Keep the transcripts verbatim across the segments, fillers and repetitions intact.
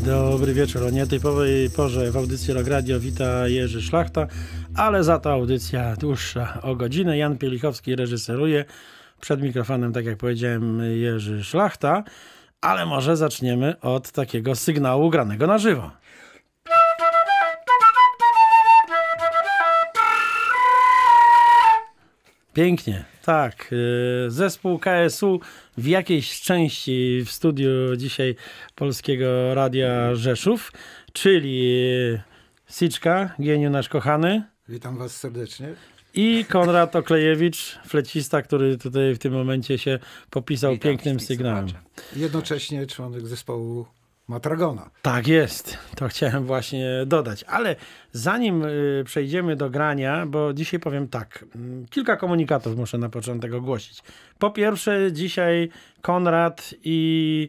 Dobry wieczór. O nietypowej porze w audycji Rock Radio wita Jerzy Szlachta, ale za to audycja dłuższa o godzinę. Jan Pielichowski reżyseruje. Przed mikrofonem, tak jak powiedziałem, Jerzy Szlachta, ale może zaczniemy od takiego sygnału granego na żywo. Pięknie, tak. Zespół K S U w jakiejś części w studiu dzisiaj Polskiego Radia Rzeszów, czyli Siczka, Gieniu nasz kochany. Witam was serdecznie. I Konrad Oklejewicz, flecista, który tutaj w tym momencie się popisał Witam pięknym sygnałem. Jednocześnie członek zespołu Matragona. Tak jest, to chciałem właśnie dodać. Ale zanim przejdziemy do grania, bo dzisiaj powiem tak, kilka komunikatów muszę na początek ogłosić. Po pierwsze, dzisiaj Konrad i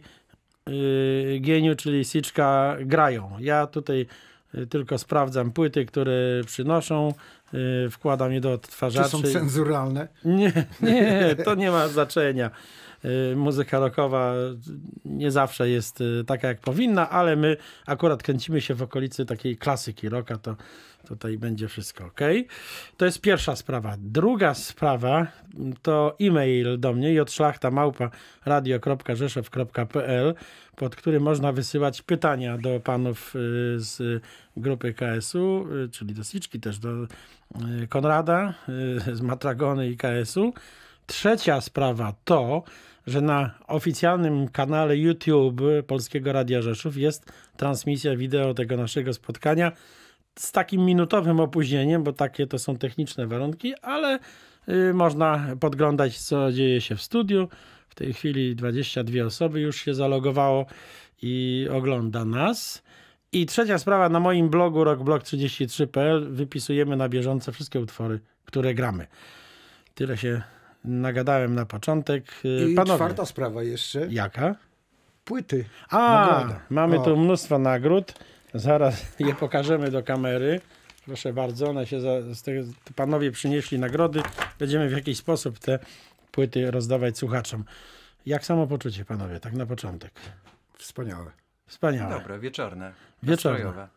yy, Gieniu, czyli Siczka, grają. Ja tutaj tylko sprawdzam płyty, które przynoszą, yy, wkładam je do odtwarzaczy. Czy są cenzuralne? Nie, nie, to nie ma znaczenia. Muzyka rockowa nie zawsze jest taka, jak powinna, ale my akurat kręcimy się w okolicy takiej klasyki rocka, to tutaj będzie wszystko ok. To jest pierwsza sprawa. Druga sprawa to e-mail do mnie jszlachta małpa radio kropka rzeszow kropka p l, pod który można wysyłać pytania do panów z grupy K S U, czyli do Siczki, też do Konrada z Matragony i K S U. Trzecia sprawa to, że na oficjalnym kanale YouTube Polskiego Radia Rzeszów jest transmisja wideo tego naszego spotkania z takim minutowym opóźnieniem, bo takie to są techniczne warunki, ale y, można podglądać, co dzieje się w studiu. W tej chwili dwadzieścia dwie osoby już się zalogowało i ogląda nas. I trzecia sprawa, na moim blogu rockblog trzydzieści trzy kropka p l wypisujemy na bieżąco wszystkie utwory, które gramy. Tyle się nagadałem na początek. I Panowie, czwarta sprawa jeszcze. Jaka? Płyty. A, Nagroda. mamy o. tu mnóstwo nagród. Zaraz je pokażemy do kamery. Proszę bardzo, one się za, z tego, panowie przynieśli nagrody. Będziemy w jakiś sposób te płyty rozdawać słuchaczom. Jak samopoczucie, panowie, tak na początek? Wspaniałe. Wspaniałe. Dobre, wieczorne. Wieczorne. Nastrojowe.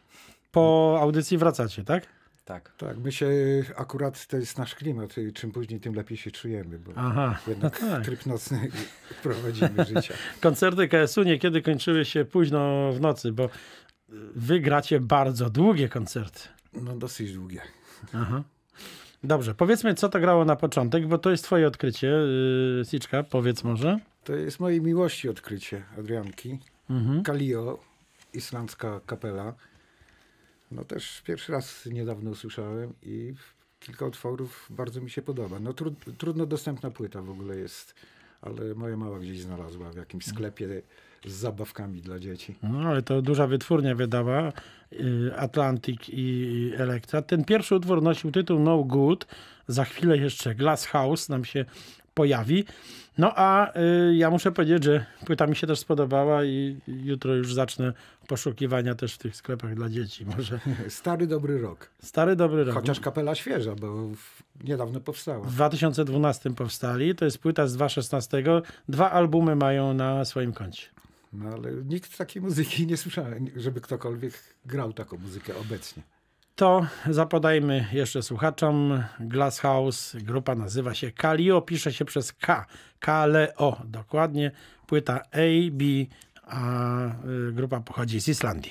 Po audycji wracacie, tak? Tak. Tak, my się akurat, to jest nasz klimat, i czym później, tym lepiej się czujemy, bo Aha, jednak no tak. tryb nocny prowadzimy życia. Koncerty K S U niekiedy kończyły się późno w nocy, bo wy gracie bardzo długie koncerty. No dosyć długie. Aha. Dobrze, powiedzmy, co to grało na początek, bo to jest twoje odkrycie. Yy, Siczka, powiedz może. To jest mojej miłości odkrycie Adrianki. Mhm. Kalio, islandzka kapela. No też pierwszy raz niedawno usłyszałem i kilka utworów bardzo mi się podoba. No tru, trudno dostępna płyta w ogóle jest, ale moja mała gdzieś znalazła w jakimś sklepie z zabawkami dla dzieci. No, ale to duża wytwórnia wydała, yy, Atlantic i Elektra. Ten pierwszy utwór nosił tytuł No Good. Za chwilę jeszcze Glass House nam się pojawi. No a y, ja muszę powiedzieć, że płyta mi się też spodobała i jutro już zacznę poszukiwania też w tych sklepach dla dzieci. Może. Stary dobry rok. Stary dobry rok. Chociaż kapela świeża, bo w, niedawno powstała. W dwa tysiące dwunastym powstali. To jest płyta z dwa tysiące szesnastego. Dwa albumy mają na swoim koncie. No ale nikt takiej muzyki nie słyszałem, żeby ktokolwiek grał taką muzykę obecnie. To zapodajmy jeszcze słuchaczom. Glass House, grupa nazywa się Kalio, pisze się przez K. Kaleo, dokładnie. Płyta A, B, a y, grupa pochodzi z Islandii.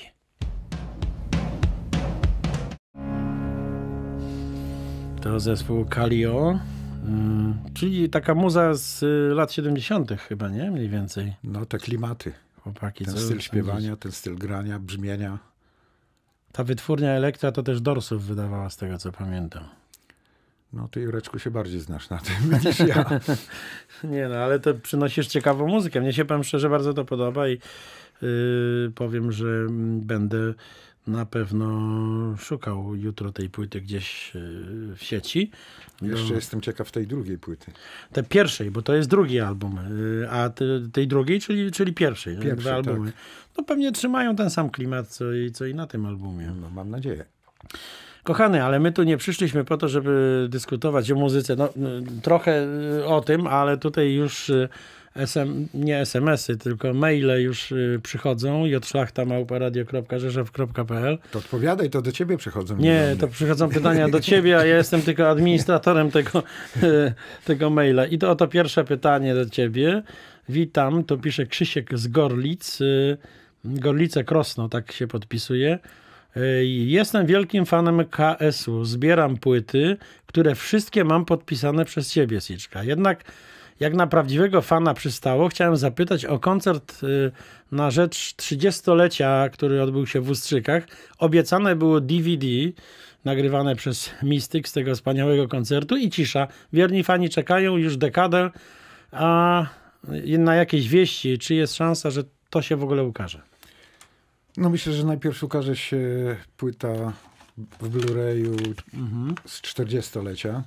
To zespół Kalio, y, czyli taka muza z y, lat siedemdziesiątych chyba, nie? Mniej więcej. No te klimaty, Chłopaki, ten co styl już śpiewania, sądzicie? ten styl grania, brzmienia. Ta wytwórnia Elektra to też Dorsów wydawała, z tego co pamiętam. No ty, Jureczku, się bardziej znasz na tym niż ja. Nie no, ale to przynosisz ciekawą muzykę. Mnie się, powiem szczerze, bardzo to podoba i yy, powiem, że będę na pewno szukał jutro tej płyty gdzieś yy, w sieci. Jeszcze No, jestem ciekaw tej drugiej płyty. tej pierwszej, bo to jest drugi album, yy, a te, tej drugiej, czyli, czyli pierwszej. Pierwszy, dwa albumy. tak. No pewnie trzymają ten sam klimat, co i, co i na tym albumie. No mam nadzieję. Kochany, ale my tu nie przyszliśmy po to, żeby dyskutować o muzyce. No, trochę o tym, ale tutaj już S M, nie es em esy, tylko maile już y, przychodzą. jszlachta małpa radio kropka rzeszow kropka p l. To odpowiadaj, to do ciebie przychodzą. Nie, to przychodzą pytania do ciebie, a ja jestem tylko administratorem tego, tego maila. I to oto pierwsze pytanie do ciebie. Witam, to pisze Krzysiek z Gorlic. Gorlice Krosno, tak się podpisuje. Jestem wielkim fanem K S u. Zbieram płyty, które wszystkie mam podpisane przez ciebie, Siczka. Jednak jak na prawdziwego fana przystało, chciałem zapytać o koncert na rzecz trzydziestolecia, który odbył się w Ustrzykach. Obiecane było D V D nagrywane przez Mystics z tego wspaniałego koncertu i cisza. Wierni fani czekają już dekadę, a na jakieś wieści, czy jest szansa, że to się w ogóle ukaże? No myślę, że najpierw ukaże się płyta w Blu-rayu mhm. z czterdziestolecia.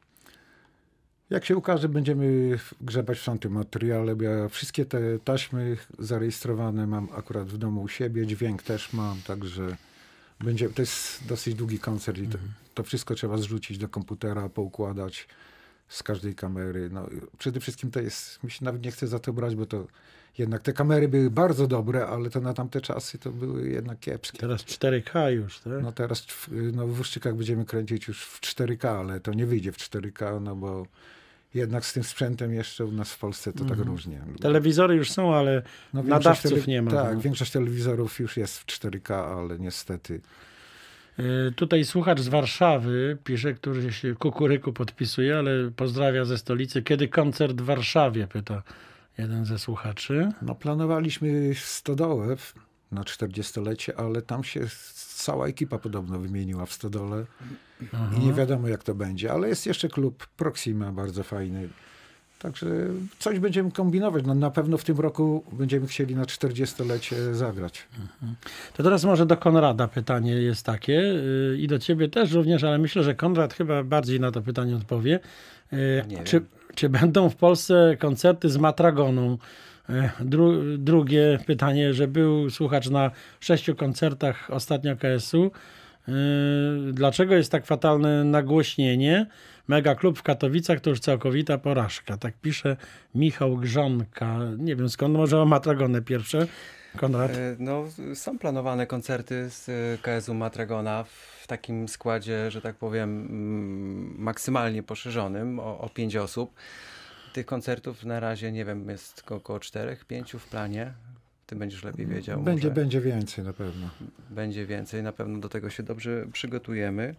Jak się ukaże, będziemy grzebać w tamtym materiale, bo ja wszystkie te taśmy zarejestrowane mam akurat w domu u siebie, dźwięk też mam, także będzie, to jest dosyć długi koncert i to, to wszystko trzeba zrzucić do komputera, poukładać z każdej kamery. No, przede wszystkim to jest, mi się nawet nie chcę za to brać, bo to jednak te kamery były bardzo dobre, ale to na tamte czasy to były jednak kiepskie. Teraz cztery K już, tak? No teraz no, w Uszczykach będziemy kręcić już w cztery K, ale to nie wyjdzie w cztery K, no bo jednak z tym sprzętem jeszcze u nas w Polsce to mm. tak różnie. Telewizory już są, ale no, nadawców tele... nie ma. Tak, no. Większość telewizorów już jest w cztery K, ale niestety. Yy, tutaj słuchacz z Warszawy pisze, który się kukuryku podpisuje, ale pozdrawia ze stolicy. Kiedy koncert w Warszawie? Pyta jeden ze słuchaczy. No planowaliśmy stodołę na czterdziestolecie, ale tam się cała ekipa podobno wymieniła w stodole. Aha. I nie wiadomo jak to będzie, ale jest jeszcze klub Proxima, bardzo fajny. Także coś będziemy kombinować. No, na pewno w tym roku będziemy chcieli na czterdziestolecie zagrać. Mhm. To teraz może do Konrada pytanie jest takie yy, i do ciebie też również, ale myślę, że Konrad chyba bardziej na to pytanie odpowie. Yy, czy, czy będą w Polsce koncerty z Matragoną? Dru, drugie pytanie, że był słuchacz na sześciu koncertach ostatnio K S u. Yy, dlaczego jest tak fatalne nagłośnienie? Mega Klub w Katowicach to już całkowita porażka. Tak pisze Michał Grzonka. Nie wiem skąd, może o Matragonę pierwsze. Konrad? No, są planowane koncerty z K S u Matragona w takim składzie, że tak powiem, maksymalnie poszerzonym o, o pięć osób. Tych koncertów na razie, nie wiem, jest około czterech, pięciu w planie. Ty będziesz lepiej wiedział. Będzie, może. będzie więcej na pewno. Będzie więcej, na pewno do tego się dobrze przygotujemy.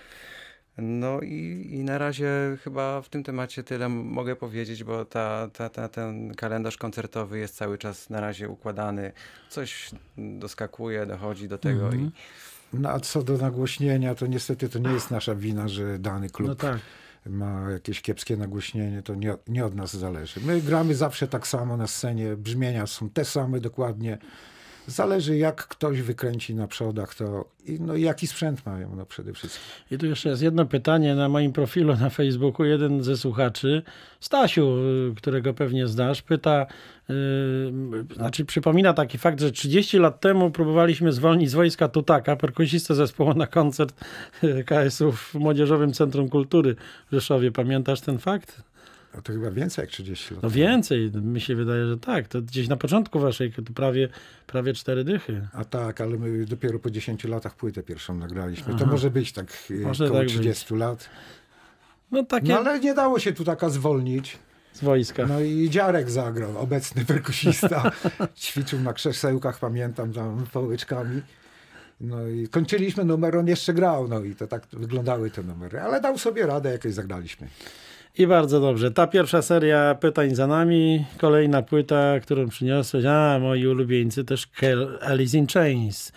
No i, i na razie chyba w tym temacie tyle mogę powiedzieć, bo ta, ta, ta, ten kalendarz koncertowy jest cały czas na razie układany. Coś doskakuje, dochodzi do tego. Mhm. i No a co do nagłośnienia, to niestety to nie jest nasza wina, że dany klub... No tak. ma jakieś kiepskie nagłośnienie, to nie, nie od nas zależy. My gramy zawsze tak samo na scenie, brzmienia są te same dokładnie. Zależy jak ktoś wykręci na przodach to i no, jaki sprzęt mają no, przede wszystkim. I tu jeszcze jest jedno pytanie na moim profilu na Facebooku. Jeden ze słuchaczy, Stasiu, którego pewnie znasz, pyta, yy, znaczy przypomina taki fakt, że trzydzieści lat temu próbowaliśmy zwolnić z wojska Tutaka, perkusistę zespołu, na koncert K S u w Młodzieżowym Centrum Kultury w Rzeszowie. Pamiętasz ten fakt? No to chyba więcej jak trzydzieści lat. No więcej, mi się wydaje, że tak. To gdzieś na początku waszej, to prawie, prawie cztery dychy. A tak, ale my dopiero po dziesięciu latach płytę pierwszą nagraliśmy. Aha. To może być tak może około tak trzydziestu być. lat. No, takie... no ale nie dało się tu taka zwolnić. Z wojska. No i Dziarek zagrał, obecny perkusista. Ćwiczył na krzesełkach, pamiętam, tam pałeczkami. No i kończyliśmy numer, on jeszcze grał. No i to tak wyglądały te numery. Ale dał sobie radę, jakoś zagraliśmy. I bardzo dobrze. Ta pierwsza seria pytań za nami. Kolejna płyta, którą przyniosłeś. A, moi ulubieńcy też Alice in Chains.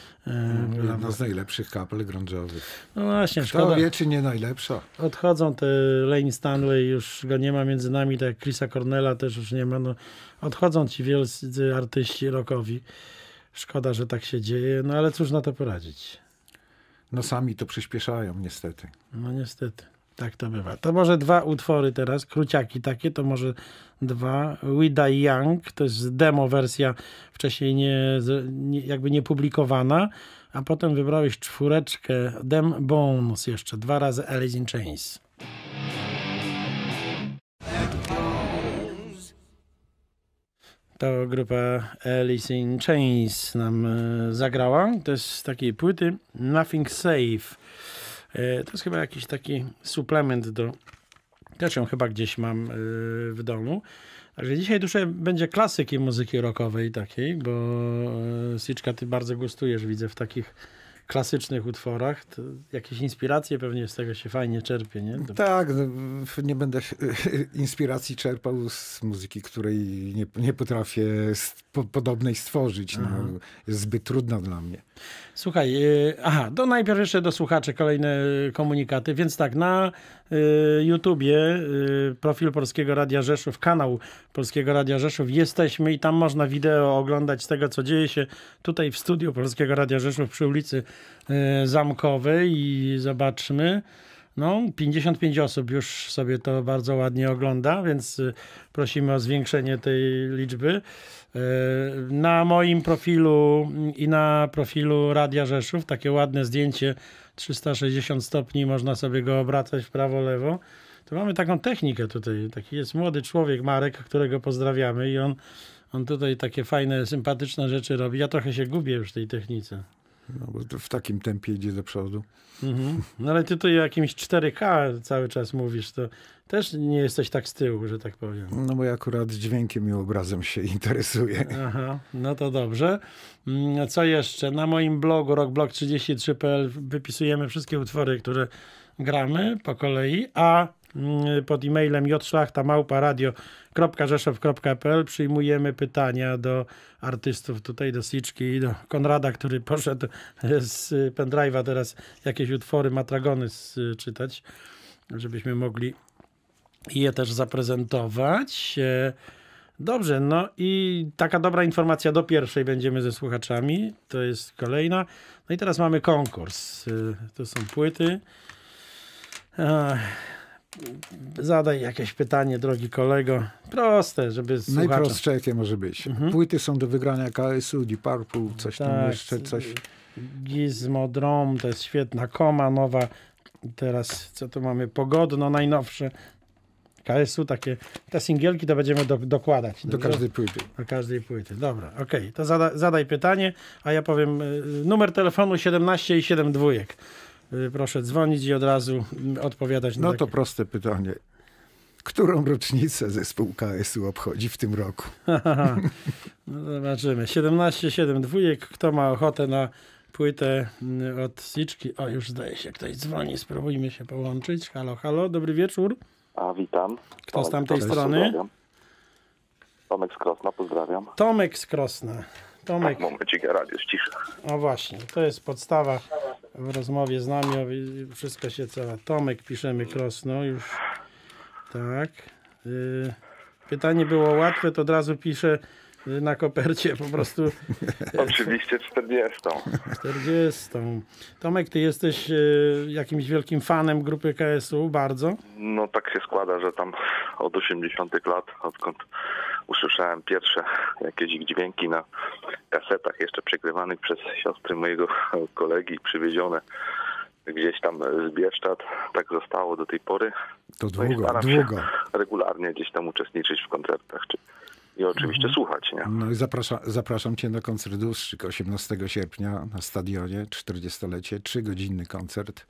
No, jedna z najlepszych kapel grunge'owych. No właśnie, Kto szkoda. wie, czy nie najlepsza. Odchodzą te Lane Stanley, już go nie ma między nami, tak jak Chrisa Cornella też już nie ma. No, odchodzą ci wielcy artyści rockowi. Szkoda, że tak się dzieje, no ale cóż na to poradzić. No sami to przyspieszają niestety. No niestety. Tak to bywa. To może dwa utwory teraz, króciaki takie, to może dwa. We Die Young, to jest demo wersja wcześniej nie, nie, jakby nie publikowana, a potem wybrałeś czwóreczkę Them Bones jeszcze, dwa razy Alice in Chains. To grupa Alice in Chains nam e, zagrała. To jest z takiej płyty Nothing Safe. E, to jest chyba jakiś taki suplement do... Też ją chyba gdzieś mam e, w domu. Także dzisiaj dużo będzie klasyki muzyki rockowej takiej, bo e, Siczka, ty bardzo gustujesz, widzę, w takich klasycznych utworach. To jakieś inspiracje pewnie z tego się fajnie czerpie, nie? To... Tak, no, nie będę inspiracji czerpał z muzyki, której nie, nie potrafię st- po, podobnej stworzyć. No, jest zbyt trudna dla mnie. Słuchaj, yy, aha, to najpierw jeszcze do słuchaczy kolejne komunikaty, więc tak, na y, YouTubie y, profil Polskiego Radia Rzeszów, kanał Polskiego Radia Rzeszów, jesteśmy i tam można wideo oglądać z tego, co dzieje się tutaj w studiu Polskiego Radia Rzeszów przy ulicy y, Zamkowej i zobaczmy. No, pięćdziesiąt pięć osób już sobie to bardzo ładnie ogląda, więc prosimy o zwiększenie tej liczby. Na moim profilu i na profilu Radia Rzeszów takie ładne zdjęcie trzysta sześćdziesiąt stopni, można sobie go obracać w prawo, lewo. To mamy taką technikę tutaj. Taki jest młody człowiek, Marek, którego pozdrawiamy i on, on tutaj takie fajne, sympatyczne rzeczy robi. Ja trochę się gubię już w tej technice. No, bo to w takim tempie idzie do przodu. Mhm. No ale ty tu o jakimś cztery K cały czas mówisz, to też nie jesteś tak z tyłu, że tak powiem. No bo ja akurat dźwiękiem i obrazem się interesuję. Aha, no to dobrze. Co jeszcze? Na moim blogu rockblog trzydzieści trzy kropka p l wypisujemy wszystkie utwory, które gramy po kolei, a pod e-mailem j szlachta małpa radio kropka rzeszow kropka p l przyjmujemy pytania do artystów, tutaj do Siczki i do Konrada, który poszedł z pendrive'a teraz jakieś utwory Matragony czytać, żebyśmy mogli je też zaprezentować. Dobrze, no i taka dobra informacja do pierwszej będziemy ze słuchaczami, to jest kolejna. No i teraz mamy konkurs. To są płyty. Zadaj jakieś pytanie, drogi kolego. Proste, żeby słuchacze... Najprostsze jakie może być. Mhm. Płyty są do wygrania K S U, Deep Purple, coś tak, tam jeszcze, coś... Gizmodrome, to jest świetna, Koma nowa. Teraz co tu mamy? Pogodno, najnowsze. K S U, takie, te singielki to będziemy do, dokładać. Do każdej płyty. Do każdej płyty. Dobra, okej. Okay. To zada, zadaj pytanie, a ja powiem y, numer telefonu siedemnaście i siedem dwójek. Proszę dzwonić i od razu odpowiadać na No takie... to proste pytanie. Którą rocznicę zespół K S U obchodzi w tym roku? No zobaczymy. siedemnaście siedem dwójek. Kto ma ochotę na płytę od Siczki? O, już zdaje się, ktoś dzwoni. Spróbujmy się połączyć. Halo, halo, dobry wieczór. A witam. Kto Tomek z tamtej z strony? Pozdrawiam. Tomek z Krosna, pozdrawiam. Tomek z Krosna. Tomek. Momencik, radio ściszę. O właśnie, to jest podstawa w rozmowie z nami. Wszystko się cała. Tomek, piszemy Krosno już. Tak. Pytanie było łatwe, to od razu piszę na kopercie po prostu. Oczywiście czterdziestą. czterdziestą. Tomek, ty jesteś jakimś wielkim fanem grupy K S U, bardzo? No tak się składa, że tam od osiemdziesiątych lat, odkąd usłyszałem pierwsze jakieś ich dźwięki na kasetach jeszcze przegrywanych przez siostry mojego kolegi, przywiezione gdzieś tam z Bieszczad, tak zostało do tej pory. To no długo, długo. Regularnie gdzieś tam uczestniczyć w koncertach, czy i oczywiście mhm. słuchać, nie? No i zapraszam, zapraszam cię na koncert Ustrzyk osiemnastego sierpnia na stadionie, czterdziestolecie, trzygodzinny koncert.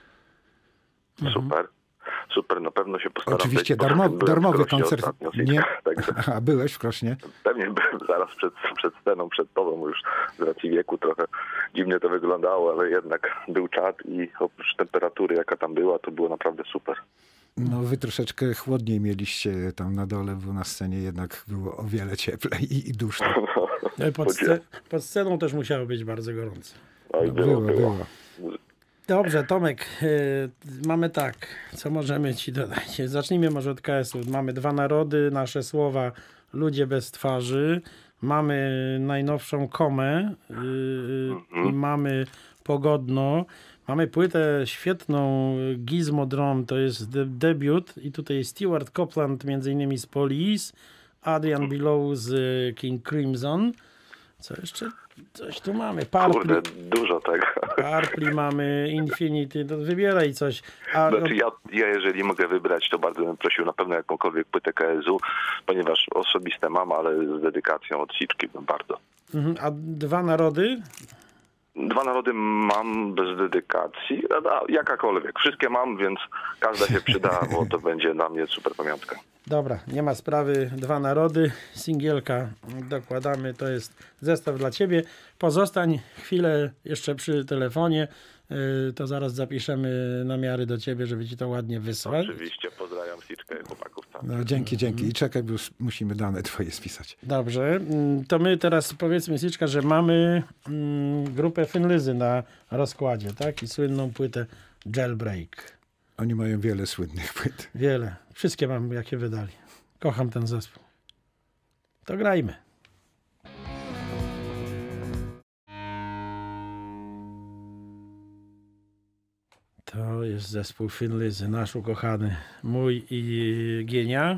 Super. Super, na pewno się postaram. Oczywiście być, darmo, darmowy koncert. Ostatnio, nie? Także A byłeś w Krośnie? Pewnie byłem zaraz przed, przed sceną, przed tobą, już z racji wieku trochę dziwnie to wyglądało, ale jednak był czad i oprócz temperatury, jaka tam była, to było naprawdę super. No wy troszeczkę chłodniej mieliście tam na dole, bo na scenie jednak było o wiele cieplej i, i duszno. No, pod, sce pod sceną też musiało być bardzo gorąco. No, no, było, było. było. Dobrze, Tomek, yy, mamy tak, co możemy ci dodać? Zacznijmy może od K S U. Mamy Dwa narody, Nasze słowa, Ludzie bez twarzy. Mamy najnowszą Komę yy, mm-hmm. i mamy Pogodno. Mamy płytę świetną Gizmodrome, to jest de debiut i tutaj Stewart Copeland między innymi z Police, Adrian Below z King Crimson. Co jeszcze? Coś tu mamy. Parpli, Kurde, dużo tego. Parpli mamy, Infinity, to wybieraj coś. A, Znaczy ja, ja jeżeli mogę wybrać, to bardzo bym prosił na pewno jakąkolwiek płytę K S U, ponieważ osobiste mam, ale z dedykacją od Siczki bym bardzo. mhm, a Dwa narody? Dwa narody mam bez dedykacji, a jakakolwiek. Wszystkie mam, więc każda się przyda, bo to będzie dla mnie super pamiątka. Dobra, nie ma sprawy. Dwa narody, singielka dokładamy, to jest zestaw dla ciebie. Pozostań chwilę jeszcze przy telefonie, yy, to zaraz zapiszemy namiary do ciebie, żeby ci to ładnie wysłać. Oczywiście, pozdrawiam Siczkę i chłopaków tam. No, dzięki, dzięki. I czekaj, bo już musimy dane twoje spisać. Dobrze, mm, to my teraz powiedzmy, Siczka, że mamy mm, grupę Finlyzy na rozkładzie, tak? I słynną płytę Jailbreak. Oni mają wiele słynnych płyt. Wiele. Wszystkie mam, jakie wydali. Kocham ten zespół. To grajmy. To jest zespół Finlyzy, nasz ukochany. Mój i Gienia.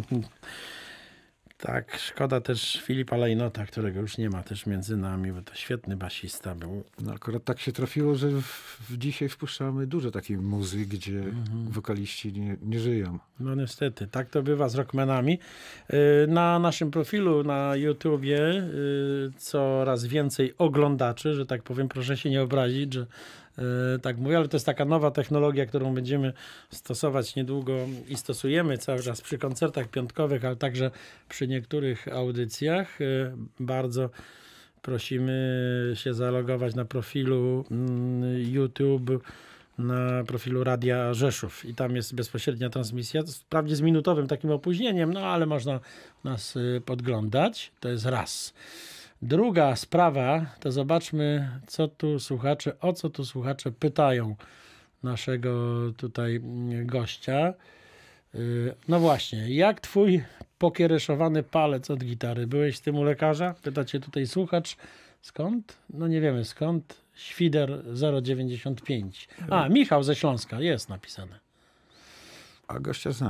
Tak, szkoda też Filipa Lejnota, którego już nie ma też między nami, bo to świetny basista był. No akurat tak się trafiło, że w, w dzisiaj wpuszczamy dużo takiej muzy, gdzie Mhm. wokaliści nie, nie żyją. No niestety, tak to bywa z rockmanami. Yy, Na naszym profilu na YouTubie yy, coraz więcej oglądaczy, że tak powiem, proszę się nie obrazić, że yy, tak mówię, ale to jest taka nowa technologia, którą będziemy stosować niedługo i stosujemy cały czas przy koncertach piątkowych, ale także przy niektórych audycjach. Yy, Bardzo prosimy się zalogować na profilu mm, YouTube, na profilu Radia Rzeszów i tam jest bezpośrednia transmisja, wprawdzie z minutowym takim opóźnieniem, no ale można nas y, podglądać, to jest raz. Druga sprawa, to zobaczmy, co tu słuchacze, o co tu słuchacze pytają naszego tutaj mm, gościa. Y, No właśnie, jak twój pokiereszowany palec od gitary? Byłeś z tym u lekarza? Pyta cię tutaj słuchacz. Skąd? No nie wiemy skąd. Świder zero dziewięćdziesiąt pięć. A, Michał ze Śląska, jest napisane. A gościa znam.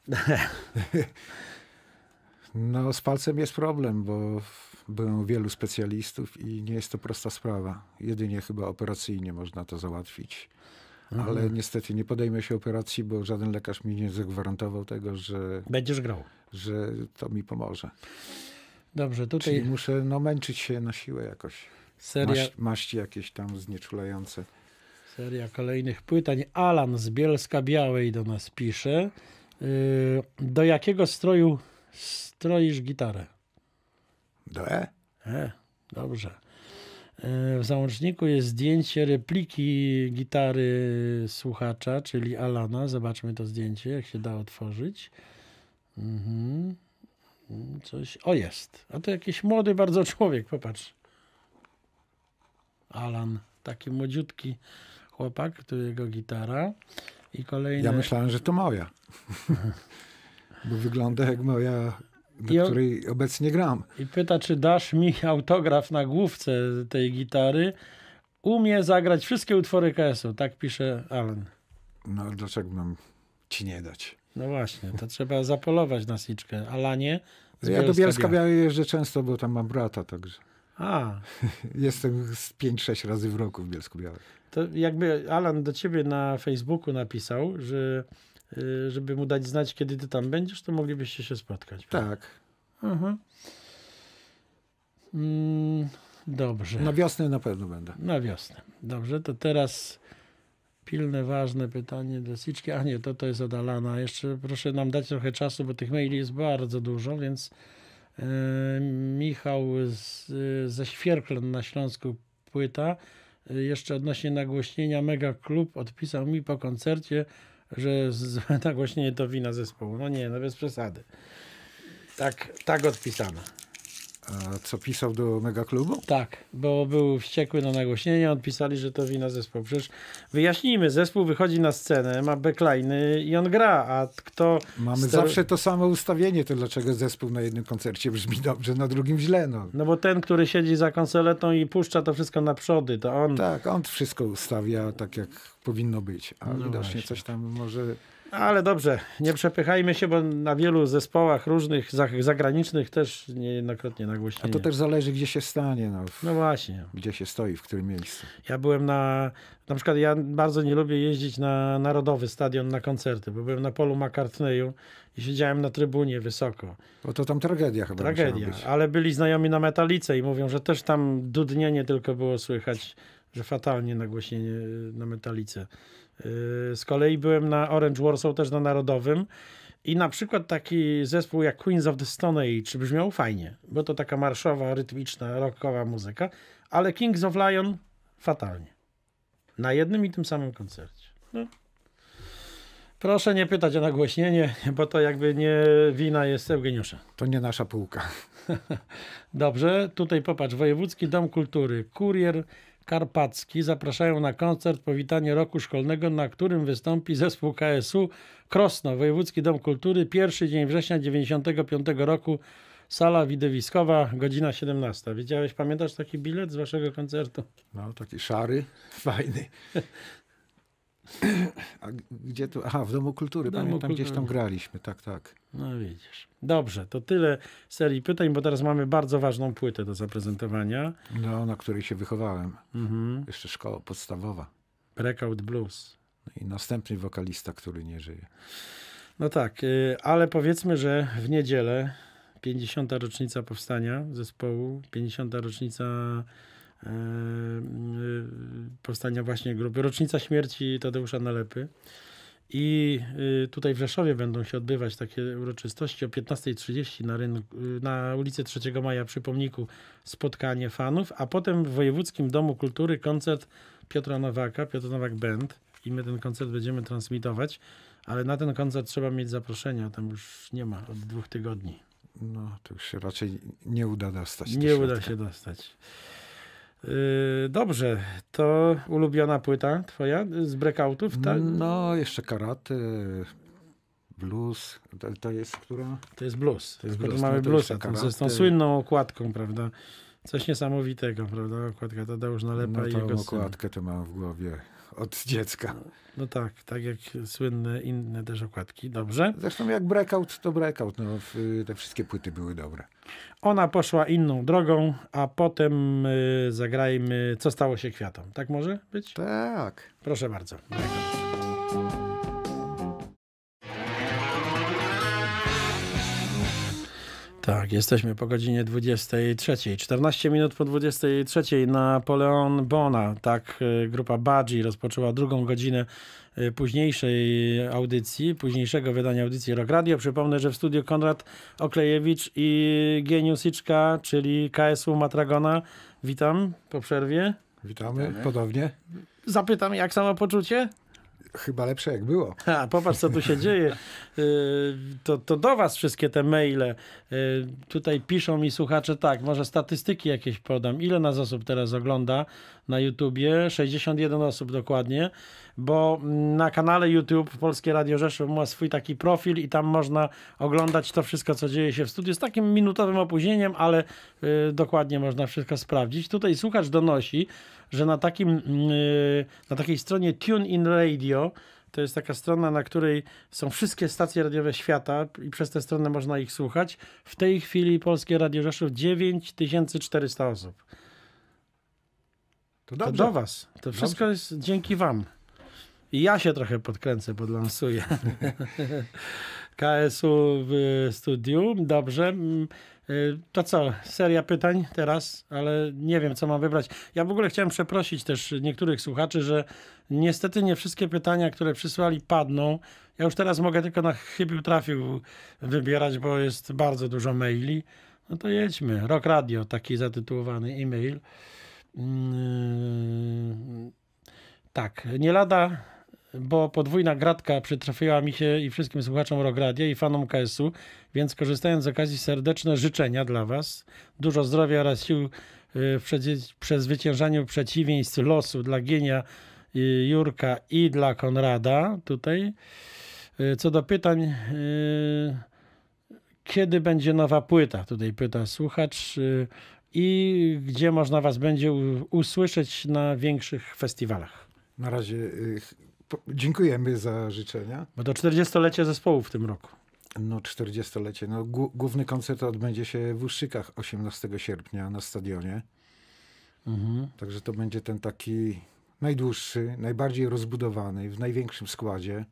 No z palcem jest problem, bo byłem u wielu specjalistów i nie jest to prosta sprawa. Jedynie chyba operacyjnie można to załatwić. Mhm. Ale niestety nie podejmę się operacji, bo żaden lekarz mi nie zagwarantował tego, że, Będziesz grał. że to mi pomoże. Dobrze, Czyli tutaj muszę no, męczyć się na siłę jakoś. seria, Maść, maści jakieś tam znieczulające. seria kolejnych pytań. Alan z Bielska Białej do nas pisze. Yy, Do jakiego stroju stroisz gitarę? Do E? E, dobrze. Yy, W załączniku jest zdjęcie repliki gitary słuchacza, czyli Alana. Zobaczmy to zdjęcie, jak się da otworzyć. Mhm. Coś. O, jest. A to jakiś młody bardzo człowiek, popatrz. Alan, taki młodziutki chłopak, tu jego gitara. I kolejny. Ja myślałem, że to moja. Bo wygląda jak moja, na I o- której obecnie gram. I pyta, czy dasz mi autograf na główce tej gitary. Umie zagrać wszystkie utwory K S U, tak pisze Alan. No dlaczego mam ci nie dać? No właśnie, to trzeba zapolować na Siczkę. Alanie z Ja do Bielska Białej. Białej jeżdżę często, bo tam mam brata, także A, jestem z pięć sześć razy w roku w Bielsku Białej. to jakby Alan do ciebie na Facebooku napisał, że y, żeby mu dać znać, kiedy ty tam będziesz, to moglibyście się spotkać. Tak. Mhm. Mm, dobrze. Na wiosnę na pewno będę. Na wiosnę. Dobrze, to teraz pilne, ważne pytanie do Siczki. A nie, to, to jest od Alana. Jeszcze proszę nam dać trochę czasu, bo tych maili jest bardzo dużo, więc e, Michał z, ze Świerklen na Śląsku płyta. E, jeszcze odnośnie nagłośnienia Mega Klub odpisał mi po koncercie, że z, nagłośnienie to wina zespołu. No nie, no bez przesady. Tak, tak odpisano. A co pisał do Megaklubu? Tak, bo był wściekły na nagłośnienie, odpisali, że to wina zespołu. Przecież wyjaśnijmy, zespół wychodzi na scenę, ma backline'y i on gra, a kto... Mamy ster- zawsze to samo ustawienie, to dlaczego zespół na jednym koncercie brzmi dobrze, na drugim źle. No. No bo ten, który siedzi za konsoletą i puszcza to wszystko na przody, to on... Tak, on wszystko ustawia tak, jak powinno być. A No widocznie właśnie. coś tam może Ale dobrze, nie przepychajmy się, bo na wielu zespołach różnych, zagranicznych też niejednokrotnie nagłośnienie. A to też zależy, gdzie się stanie. No, w, no właśnie. Gdzie się stoi, w którym miejscu. Ja byłem na... Na przykład ja bardzo nie lubię jeździć na Narodowy Stadion na koncerty, bo byłem na Paulu McCartneyu i siedziałem na trybunie wysoko. Bo to tam tragedia chyba Tragedia, ale byli znajomi na Metalice i mówią, że też tam dudnienie tylko było słychać, że fatalnie nagłośnienie na Metalice. Z kolei byłem na Orange Warsaw, też na Narodowym i na przykład taki zespół jak Queens of the Stone Age brzmiał fajnie, bo to taka marszowa, rytmiczna, rockowa muzyka, ale Kings of Lion fatalnie. Na jednym i tym samym koncercie. No. Proszę nie pytać o nagłośnienie, bo to jakby nie wina jest Eugeniusza. To nie nasza półka. Dobrze, tutaj popatrz, Wojewódzki Dom Kultury, Kurier Karpacki zapraszają na koncert Powitanie Roku Szkolnego, na którym wystąpi zespół K S U Krosno. Wojewódzki Dom Kultury, pierwszy dzień września dziewięćdziesiątego piątego roku, sala widowiskowa, godzina siedemnasta. Wiedziałeś, pamiętasz taki bilet z waszego koncertu? No, taki szary, fajny. A gdzie tu? Aha, w Domu Kultury. Domu Pamiętam, Kultury. gdzieś tam graliśmy, tak, tak. No widzisz. Dobrze, to tyle serii pytań, bo teraz mamy bardzo ważną płytę do zaprezentowania. No, na której się wychowałem. Mhm. Jeszcze szkoła podstawowa. Breakout Blues. I następny wokalista, który nie żyje. No tak, yy, ale powiedzmy, że w niedzielę pięćdziesiąta rocznica powstania zespołu, pięćdziesiąta rocznica yy, yy, powstania właśnie grupy, rocznica śmierci Tadeusza Nalepy. I y, tutaj w Rzeszowie będą się odbywać takie uroczystości o piętnasta trzydzieści na, rynku, na ulicy trzeciego Maja przy pomniku spotkanie fanów, a potem w Wojewódzkim Domu Kultury koncert Piotra Nowaka, Piotr Nowak Band i my ten koncert będziemy transmitować, ale na ten koncert trzeba mieć zaproszenia, tam już nie ma od dwóch tygodni. No, to już się raczej nie uda dostać. Nie uda się dostać. Yy, dobrze, to ulubiona płyta twoja z breakoutów? Ta? No, jeszcze karate, blues, to, to jest która? To jest blues. To jest blues. Mamy No to bluesa, jeszcze ten, ze karate. z tą słynną okładką, prawda? Coś niesamowitego, prawda? Okładka Tadeusz Nalepa No, i tą jego syn. okładkę to mam w głowie od dziecka. No tak, tak jak słynne inne też okładki. Dobrze. Zresztą jak breakout, to breakout. No, te wszystkie płyty były dobre. Ona poszła inną drogą, a potem y, zagrajmy Co stało się kwiatom. Tak może być? Tak. Proszę bardzo. Tak, jesteśmy po godzinie dwudziestej trzeciej. czternaście minut po dwudziestej trzeciej. Napoleon Bona, tak grupa Budgie rozpoczęła drugą godzinę późniejszej audycji, późniejszego wydania audycji Rock Radio. Przypomnę, że w studiu Konrad Oklejewicz i Geniusz Iczka, czyli K S U Matragona. Witam po przerwie. Witamy, Witamy. podobnie. Zapytam, jak samopoczucie? Chyba lepsze jak było. Ha, popatrz, co tu się dzieje. To, to do was wszystkie te maile. Tutaj piszą mi słuchacze tak, może statystyki jakieś podam. Ile nas osób teraz ogląda na YouTubie? sześćdziesiąt jeden osób dokładnie, bo na kanale YouTube Polskie Radio Rzeszów ma swój taki profil i tam można oglądać to wszystko, co dzieje się w studiu z takim minutowym opóźnieniem, ale dokładnie można wszystko sprawdzić. Tutaj słuchacz donosi, że na takim, na takiej stronie TuneIn Radio, to jest taka strona, na której są wszystkie stacje radiowe świata i przez tę stronę można ich słuchać. W tej chwili Polskie Radio Rzeszów dziewięć tysięcy czterysta osób. To To dobrze. do was. To wszystko jest dzięki wam. I ja się trochę podkręcę, podlansuję. K S U w studiu. Dobrze. To co? Seria pytań teraz, ale nie wiem, co mam wybrać. Ja w ogóle chciałem przeprosić też niektórych słuchaczy, że niestety nie wszystkie pytania, które przysłali, padną. Ja już teraz mogę tylko na chybił trafił wybierać, bo jest bardzo dużo maili. No to jedźmy. Rock Radio, taki zatytułowany e-mail. Yy, tak, nie lada, bo podwójna gratka przytrafiła mi się i wszystkim słuchaczom Rock Radia i fanom K S U, więc korzystając z okazji serdeczne życzenia dla was. Dużo zdrowia oraz sił w przezwyciężaniu przeciwieństw losu dla Gienia, Jurka i dla Konrada tutaj. Co do pytań, kiedy będzie nowa płyta? Tutaj pyta słuchacz. I gdzie można was będzie usłyszeć na większych festiwalach? Na razie y, po, dziękujemy za życzenia. Bo to czterdziestolecie zespołu w tym roku. No czterdziestolecie. No, głó- główny koncert odbędzie się w Uszczykach osiemnastego sierpnia na stadionie. Mhm. Także to będzie ten taki najdłuższy, najbardziej rozbudowany, w największym składzie.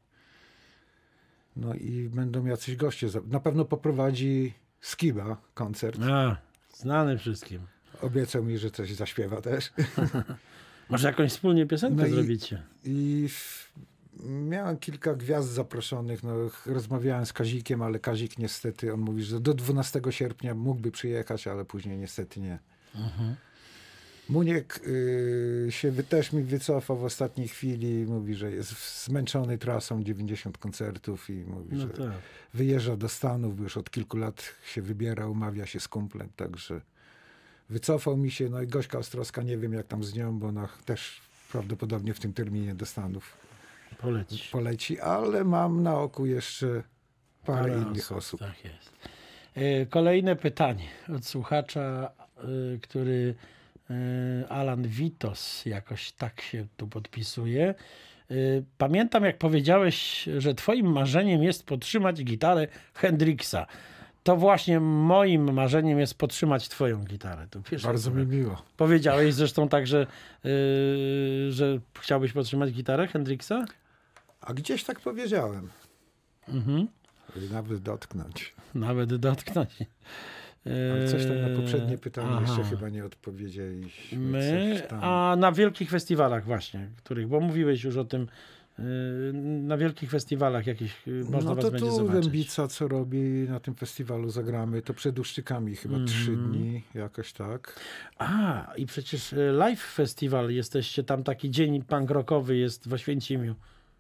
No i będą jacyś goście. Na pewno poprowadzi Skiba koncert. A, znany wszystkim. Obiecał mi, że coś zaśpiewa też. Może jakąś wspólnie piosenkę No i- zrobicie? I w- miałem kilka gwiazd zaproszonych. No, rozmawiałem z Kazikiem, ale Kazik niestety, on mówi, że do dwunastego sierpnia mógłby przyjechać, ale później niestety nie. Mhm. Muniek y, się wy, też mi wycofał w ostatniej chwili. Mówi, że jest zmęczony trasą, dziewięćdziesiąt koncertów i mówi, No że tak. wyjeżdża do Stanów, bo już od kilku lat się wybiera, umawia się z kumplem, także wycofał mi się. No i Gośka Ostrowska, nie wiem jak tam z nią, bo ona też prawdopodobnie w tym terminie do Stanów Poleci. poleci, ale mam na oku jeszcze parę Parę innych osób. Tak jest. E, Kolejne pytanie od słuchacza, e, który e, Alan Witos, jakoś tak się tu podpisuje. E, Pamiętam, jak powiedziałeś, że twoim marzeniem jest podtrzymać gitarę Hendrixa. To właśnie moim marzeniem jest podtrzymać twoją gitarę. Tu pierwszy Bardzo raz. mi miło. Powiedziałeś zresztą tak, że, yy, że chciałbyś podtrzymać gitarę Hendrixa? A gdzieś tak powiedziałem. Mhm. I nawet dotknąć. Nawet dotknąć. Ale coś tam na poprzednie Yy, pytanie aha. jeszcze chyba nie odpowiedzieliśmy. My, Coś tam. a na wielkich festiwalach właśnie, których, bo mówiłeś już o tym, yy, na wielkich festiwalach jakich yy, można No was to będzie tu zobaczyć. Dębica, co robi na tym festiwalu, zagramy. To przed Uszczykami chyba Mhm. trzy dni, jakoś tak. A, i przecież yy, Live Festival, jesteście tam, taki dzień punk rockowy jest w Oświęcimiu.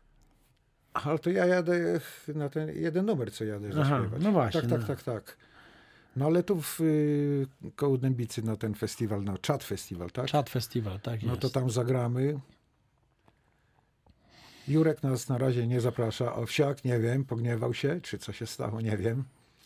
Ale to ja jadę na ten jeden numer, co jadę Aha, zaśpiewać. no właśnie, Tak, tak, no. tak, tak. No ale tu w, y, koło Dębicy, no ten festiwal, no Czad Festiwal, tak? Czad Festival, tak No jest. to tam zagramy. Jurek nas na razie nie zaprasza. Owsiak, nie wiem, pogniewał się, czy co się stało, nie wiem.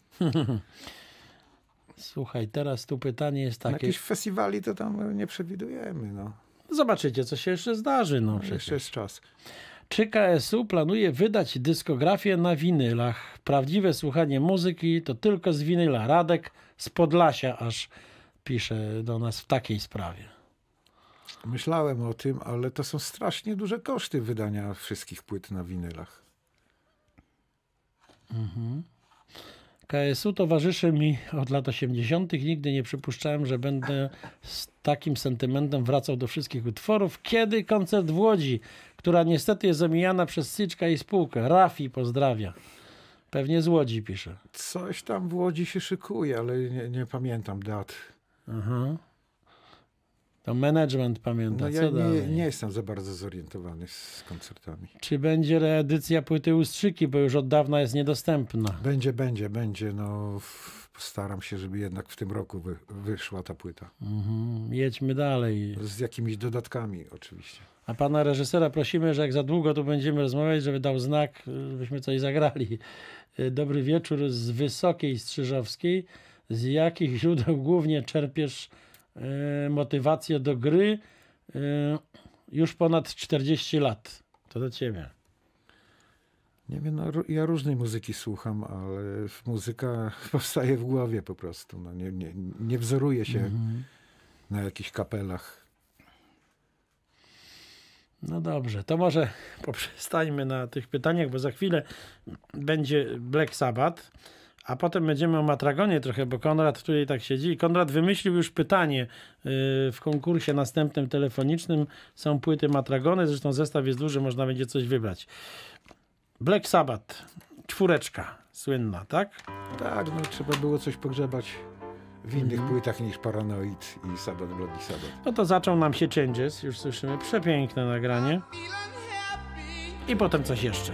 Słuchaj, teraz tu pytanie jest Na takie. jakichś festiwali to tam nie przewidujemy, no. Zobaczycie, co się jeszcze zdarzy. No, no przecież. jeszcze jest czas. Czy K S U planuje wydać dyskografię na winylach? Prawdziwe słuchanie muzyki to tylko z winyla. Radek z Podlasia aż pisze do nas w takiej sprawie. Myślałem o tym, ale to są strasznie duże koszty wydania wszystkich płyt na winylach. K S U towarzyszy mi od lat osiemdziesiątych. Nigdy nie przypuszczałem, że będę z takim sentymentem wracał do wszystkich utworów. Kiedy koncert w Łodzi, która niestety jest omijana przez Syczka i spółkę? Rafi pozdrawia. Pewnie z Łodzi pisze. Coś tam w Łodzi się szykuje, ale nie, nie pamiętam dat. Aha. To management pamięta. No Co ja nie, dalej? nie jestem za bardzo zorientowany z koncertami. Czy będzie reedycja płyty Ustrzyki, bo już od dawna jest niedostępna? Będzie, będzie, będzie. No, w- postaram się, żeby jednak w tym roku wy, wyszła ta płyta. Mhm. Jedźmy dalej. Z jakimiś dodatkami oczywiście. A pana reżysera prosimy, że jak za długo tu będziemy rozmawiać, żeby dał znak, żebyśmy coś zagrali. Dobry wieczór z Wysokiej Strzyżowskiej. Z jakich źródeł głównie czerpiesz e, motywację do gry e, już ponad czterdzieści lat? To do ciebie. Nie wiem, no, ró- ja różnej muzyki słucham, ale muzyka powstaje w głowie po prostu. No, nie, nie, nie wzoruje się Mhm. na jakichś kapelach. No dobrze, to może poprzestańmy na tych pytaniach, bo za chwilę będzie Black Sabbath, a potem będziemy o Matragonie trochę, bo Konrad tutaj tak siedzi i Konrad wymyślił już pytanie yy, w konkursie następnym telefonicznym. Są płyty Matragony, zresztą zestaw jest duży, można będzie coś wybrać. Black Sabbath, czwóreczka słynna, tak? Tak, no trzeba było coś pogrzebać w innych płytach niż Paranoid i Sabbath Bloody Sabbath. No to zaczął nam się Changes, już słyszymy, przepiękne nagranie. I potem coś jeszcze.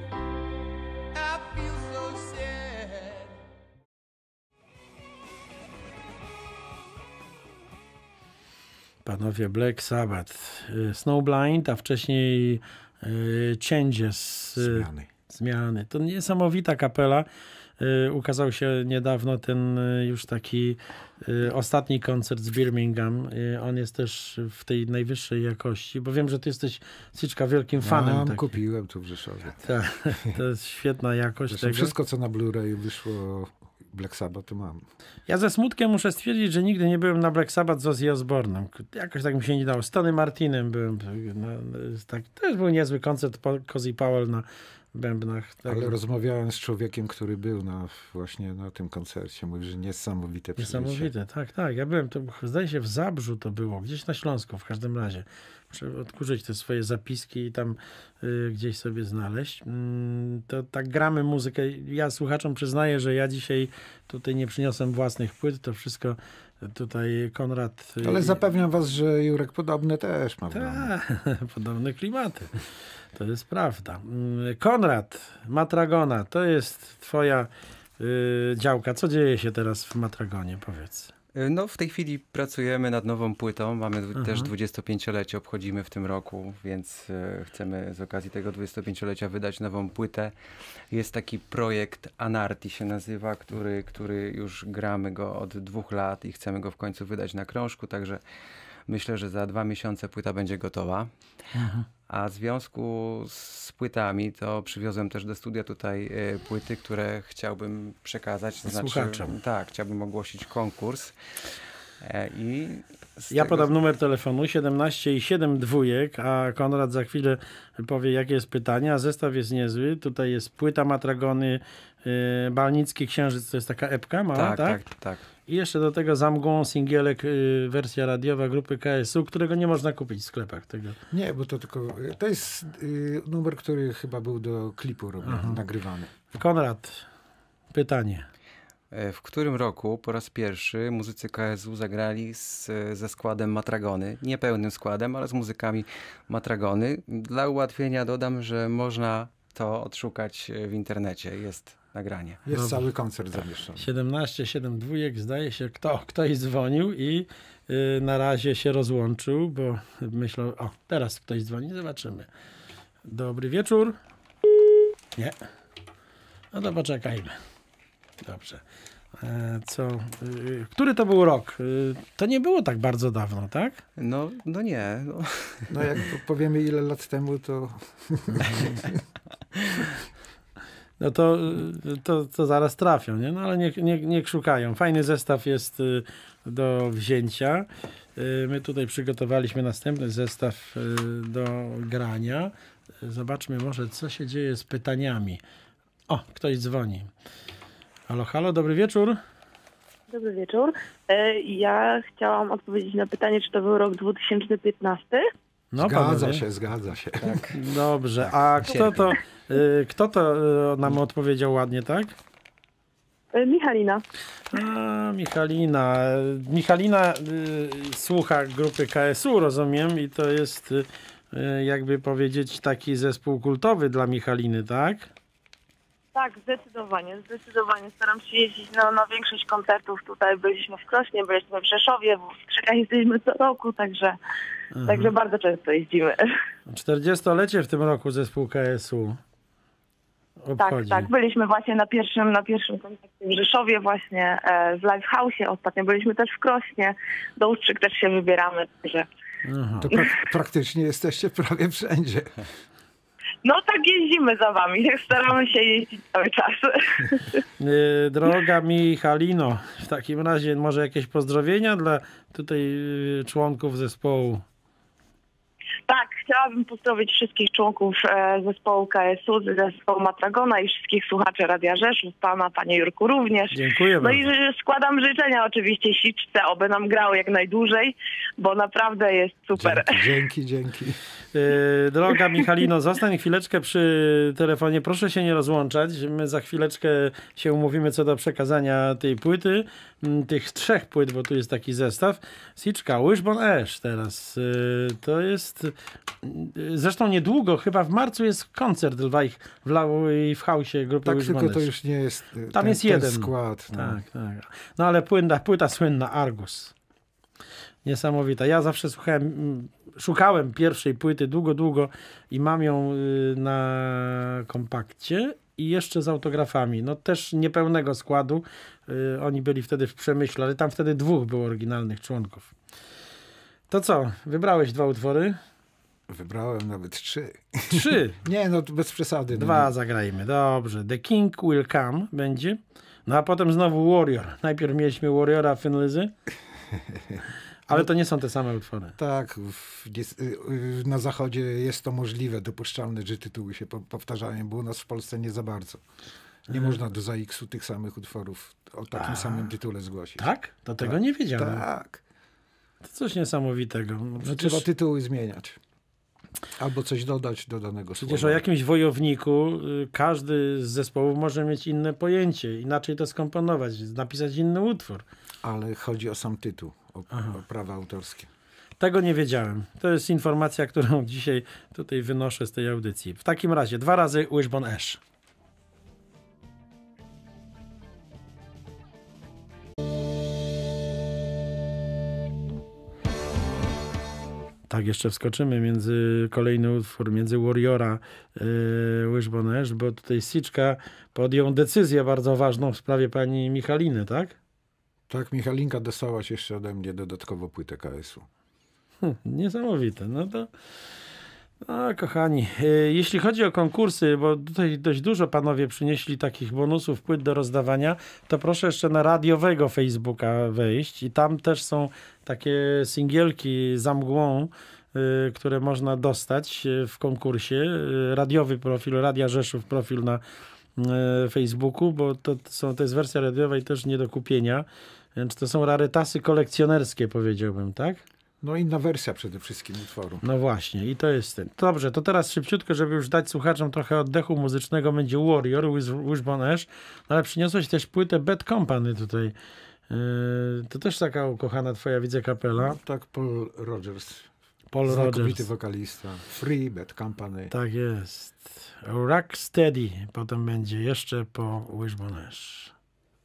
Panowie, Black Sabbath, y, Snowblind, a wcześniej y, Changes, y, Zmiany. zmiany. To niesamowita kapela. y, ukazał się niedawno ten y, już taki y, ostatni koncert z Birmingham. Y, on jest też w tej najwyższej jakości, bo wiem, że ty jesteś, Siczka, wielkim fanem. Mam, taki. kupiłem tu w Rzeszowie. Tak, to jest świetna jakość Zresztą tego. wszystko, co na Blu-ray wyszło Black Sabbath, to mam. Ja ze smutkiem muszę stwierdzić, że nigdy nie byłem na Black Sabbath z Ozzy Osbourne'em. Jakoś tak mi się nie dało. Z Tony Martinem byłem. No, tak, to też był niezły koncert, Cozy Powell na bębnach. Tak. Ale rozmawiałem z człowiekiem, który był na, właśnie na tym koncercie. Mówi, że niesamowite przeżycie. Niesamowite, tak, tak. Ja byłem, to zdaje się w Zabrzu to było, gdzieś na Śląsku w każdym razie. Muszę odkurzyć te swoje zapiski i tam y, gdzieś sobie znaleźć. Mm, to tak gramy muzykę. Ja słuchaczom przyznaję, że ja dzisiaj tutaj nie przyniosłem własnych płyt, to wszystko tutaj Konrad... Ale zapewniam was, że Jurek podobne też ma w domu. Tak, podobne klimaty. To jest prawda. Mm, Konrad, Matragona, to jest twoja y, działka. Co dzieje się teraz w Matragonie, powiedz? No w tej chwili pracujemy nad nową płytą. Mamy Aha. też dwudziestopięciolecie, obchodzimy w tym roku, więc e, chcemy z okazji tego dwudziestopięciolecia wydać nową płytę. Jest taki projekt Anarti się nazywa, który, który już gramy go od dwóch lat i chcemy go w końcu wydać na krążku, także myślę, że za dwa miesiące płyta będzie gotowa. Aha. A w związku z płytami to przywiozłem też do studia tutaj y, płyty, które chciałbym przekazać. To znaczy, Słuchaczom. tak, chciałbym ogłosić konkurs. E, i z Ja tego... podam numer telefonu siedemnaście i siedem dwójek, a Konrad za chwilę powie, jakie jest pytanie, a zestaw jest niezły. Tutaj jest płyta Matragony, y, Balnicki Księżyc, to jest taka epka mała, Tak, tak? tak, tak. I jeszcze do tego za mgłą singielek, y, wersja radiowa grupy K S U, którego nie można kupić w sklepach. Tego. Nie, bo to tylko... To jest y, numer, który chyba był do klipu robiony, Aha. nagrywany. Konrad, pytanie. W którym roku po raz pierwszy muzycy K S U zagrali z, ze składem Matragony, nie pełnym składem, ale z muzykami Matragony. Dla ułatwienia dodam, że można to odszukać w internecie. Jest nagranie. Jest Dobrze. cały koncert zamieszczony. siedemnaście siedem dwójek, zdaje się, kto, ktoś dzwonił i y, na razie się rozłączył, bo myślał, o, teraz ktoś dzwoni, zobaczymy. Dobry wieczór. Nie. No to poczekajmy. Dobrze. E, co? Y, który to był rok? Y, to nie było tak bardzo dawno, tak? No, no nie. No. No jak powiemy ile lat temu, to... No to, to, to zaraz trafią, nie? No ale niech, niech, niech szukają. Fajny zestaw jest y, do wzięcia. Y, my tutaj przygotowaliśmy następny zestaw y, do grania. Y, Zobaczmy może, co się dzieje z pytaniami. O, ktoś dzwoni. Halo, halo, dobry wieczór. Dobry wieczór. E, Ja chciałam odpowiedzieć na pytanie, czy to był rok dwa tysiące piętnasty. No, zgadza panowie. się, zgadza się. Tak. Dobrze, a kto to, y, kto to y, nam odpowiedział ładnie, tak? E, Michalina. A, Michalina. Michalina y, słucha grupy K S U, rozumiem, i to jest y, y, jakby powiedzieć taki zespół kultowy dla Michaliny, tak? Tak, zdecydowanie, zdecydowanie. Staram się jeździć na, na większość koncertów. Tutaj byliśmy w Krośnie, byliśmy w Rzeszowie, w Strzykach jesteśmy co roku, także, także bardzo często jeździmy. czterdziestolecie w tym roku zespół K S U Tak, obchodzi. tak. Byliśmy właśnie na pierwszym, na pierwszym koncercie w Rzeszowie właśnie, e, w Lifehouse'ie. Ostatnio byliśmy też w Krośnie. Do Ustrzyk też się wybieramy, także... Aha. To prak praktycznie jesteście prawie wszędzie. No tak jeździmy za wami. Staramy się jeździć cały czas. Y, Droga Michalino, w takim razie może jakieś pozdrowienia dla tutaj y, członków zespołu. Tak, chciałabym pozdrowić wszystkich członków e, zespołu K S U, zespołu Matragona i wszystkich słuchaczy Radia Rzeszów, pana, panie Jurku również. Dziękuję No bardzo. i że składam życzenia oczywiście Siczce, oby nam grało jak najdłużej, bo naprawdę jest super. Dzięki, dzięki. dzięki. Yy, Droga Michalino, zostań chwileczkę przy telefonie. Proszę się nie rozłączać. My za chwileczkę się umówimy co do przekazania tej płyty. Mm, Tych trzech płyt, bo tu jest taki zestaw. Siczka, Wishbone Ash teraz. Yy, To jest... yy, Zresztą niedługo, chyba w marcu jest koncert w Lifehouse'ie grupy Tak, Wishbone tylko to Ash. już nie jest Tam ten, jest ten jeden. skład. No. Tak, tak. No ale płyta, płyta słynna, Argus. Niesamowita. Ja zawsze słuchałem, mm, szukałem pierwszej płyty długo, długo i mam ją y, na kompakcie i jeszcze z autografami. No też niepełnego składu. Yy, oni byli wtedy w Przemyślu, ale tam wtedy dwóch było oryginalnych członków. To co? Wybrałeś dwa utwory? Wybrałem nawet trzy. Trzy? Nie, no bez przesady. Dwa no. zagrajmy. Dobrze. The King Will Come będzie. No a potem znowu Warrior. Najpierw mieliśmy Warriora Thin Lizzy. Ale to nie są te same utwory. Tak, w, na zachodzie jest to możliwe, dopuszczalne, że tytuły się powtarzają, bo u nas w Polsce nie za bardzo. Nie hmm. można do Z A X-u tych samych utworów o takim a, samym tytule zgłosić. Tak? To tego tak, nie wiedziałem. Tak. To coś niesamowitego. No przecież... Trzeba tytuły zmieniać. Albo coś dodać do danego Przecież słowa. o jakimś wojowniku y, każdy z zespołów może mieć inne pojęcie, inaczej to skomponować, napisać inny utwór. Ale chodzi o sam tytuł, o, o prawa autorskie. Tego nie wiedziałem. To jest informacja, którą dzisiaj tutaj wynoszę z tej audycji. W takim razie dwa razy Wishbone Ash. Tak, jeszcze wskoczymy między kolejny utwór, między Warriora yy, Wishbone Ash, bo tutaj Siczka podjął decyzję bardzo ważną w sprawie pani Michaliny, tak? Tak, Michalinka dostałaś jeszcze ode mnie dodatkowo płytę K S u. Hm, niesamowite. No to, no, kochani, yy, jeśli chodzi o konkursy, bo tutaj dość dużo panowie przynieśli takich bonusów, płyt do rozdawania, to proszę jeszcze na radiowego Facebooka wejść i tam też są takie singielki za mgłą, yy, które można dostać w konkursie. Yy, radiowy profil, Radia Rzeszów, profil na yy, Facebooku, bo to, są, to jest wersja radiowa i też nie do kupienia, więc to są rarytasy kolekcjonerskie, powiedziałbym, tak? No inna wersja przede wszystkim utworu. No właśnie, i to jest ten. Dobrze, to teraz szybciutko, żeby już dać słuchaczom trochę oddechu muzycznego, będzie Warrior, Wishbone Ash, ale przyniosłeś też płytę Bad Company tutaj. Yy, to też taka ukochana twoja, widzę, kapela. No, tak, Paul Rogers. Paul Rogers. Znakomity wokalista. Free, Bad Company. Tak jest. Rocksteady potem będzie jeszcze po Wishbone Ash.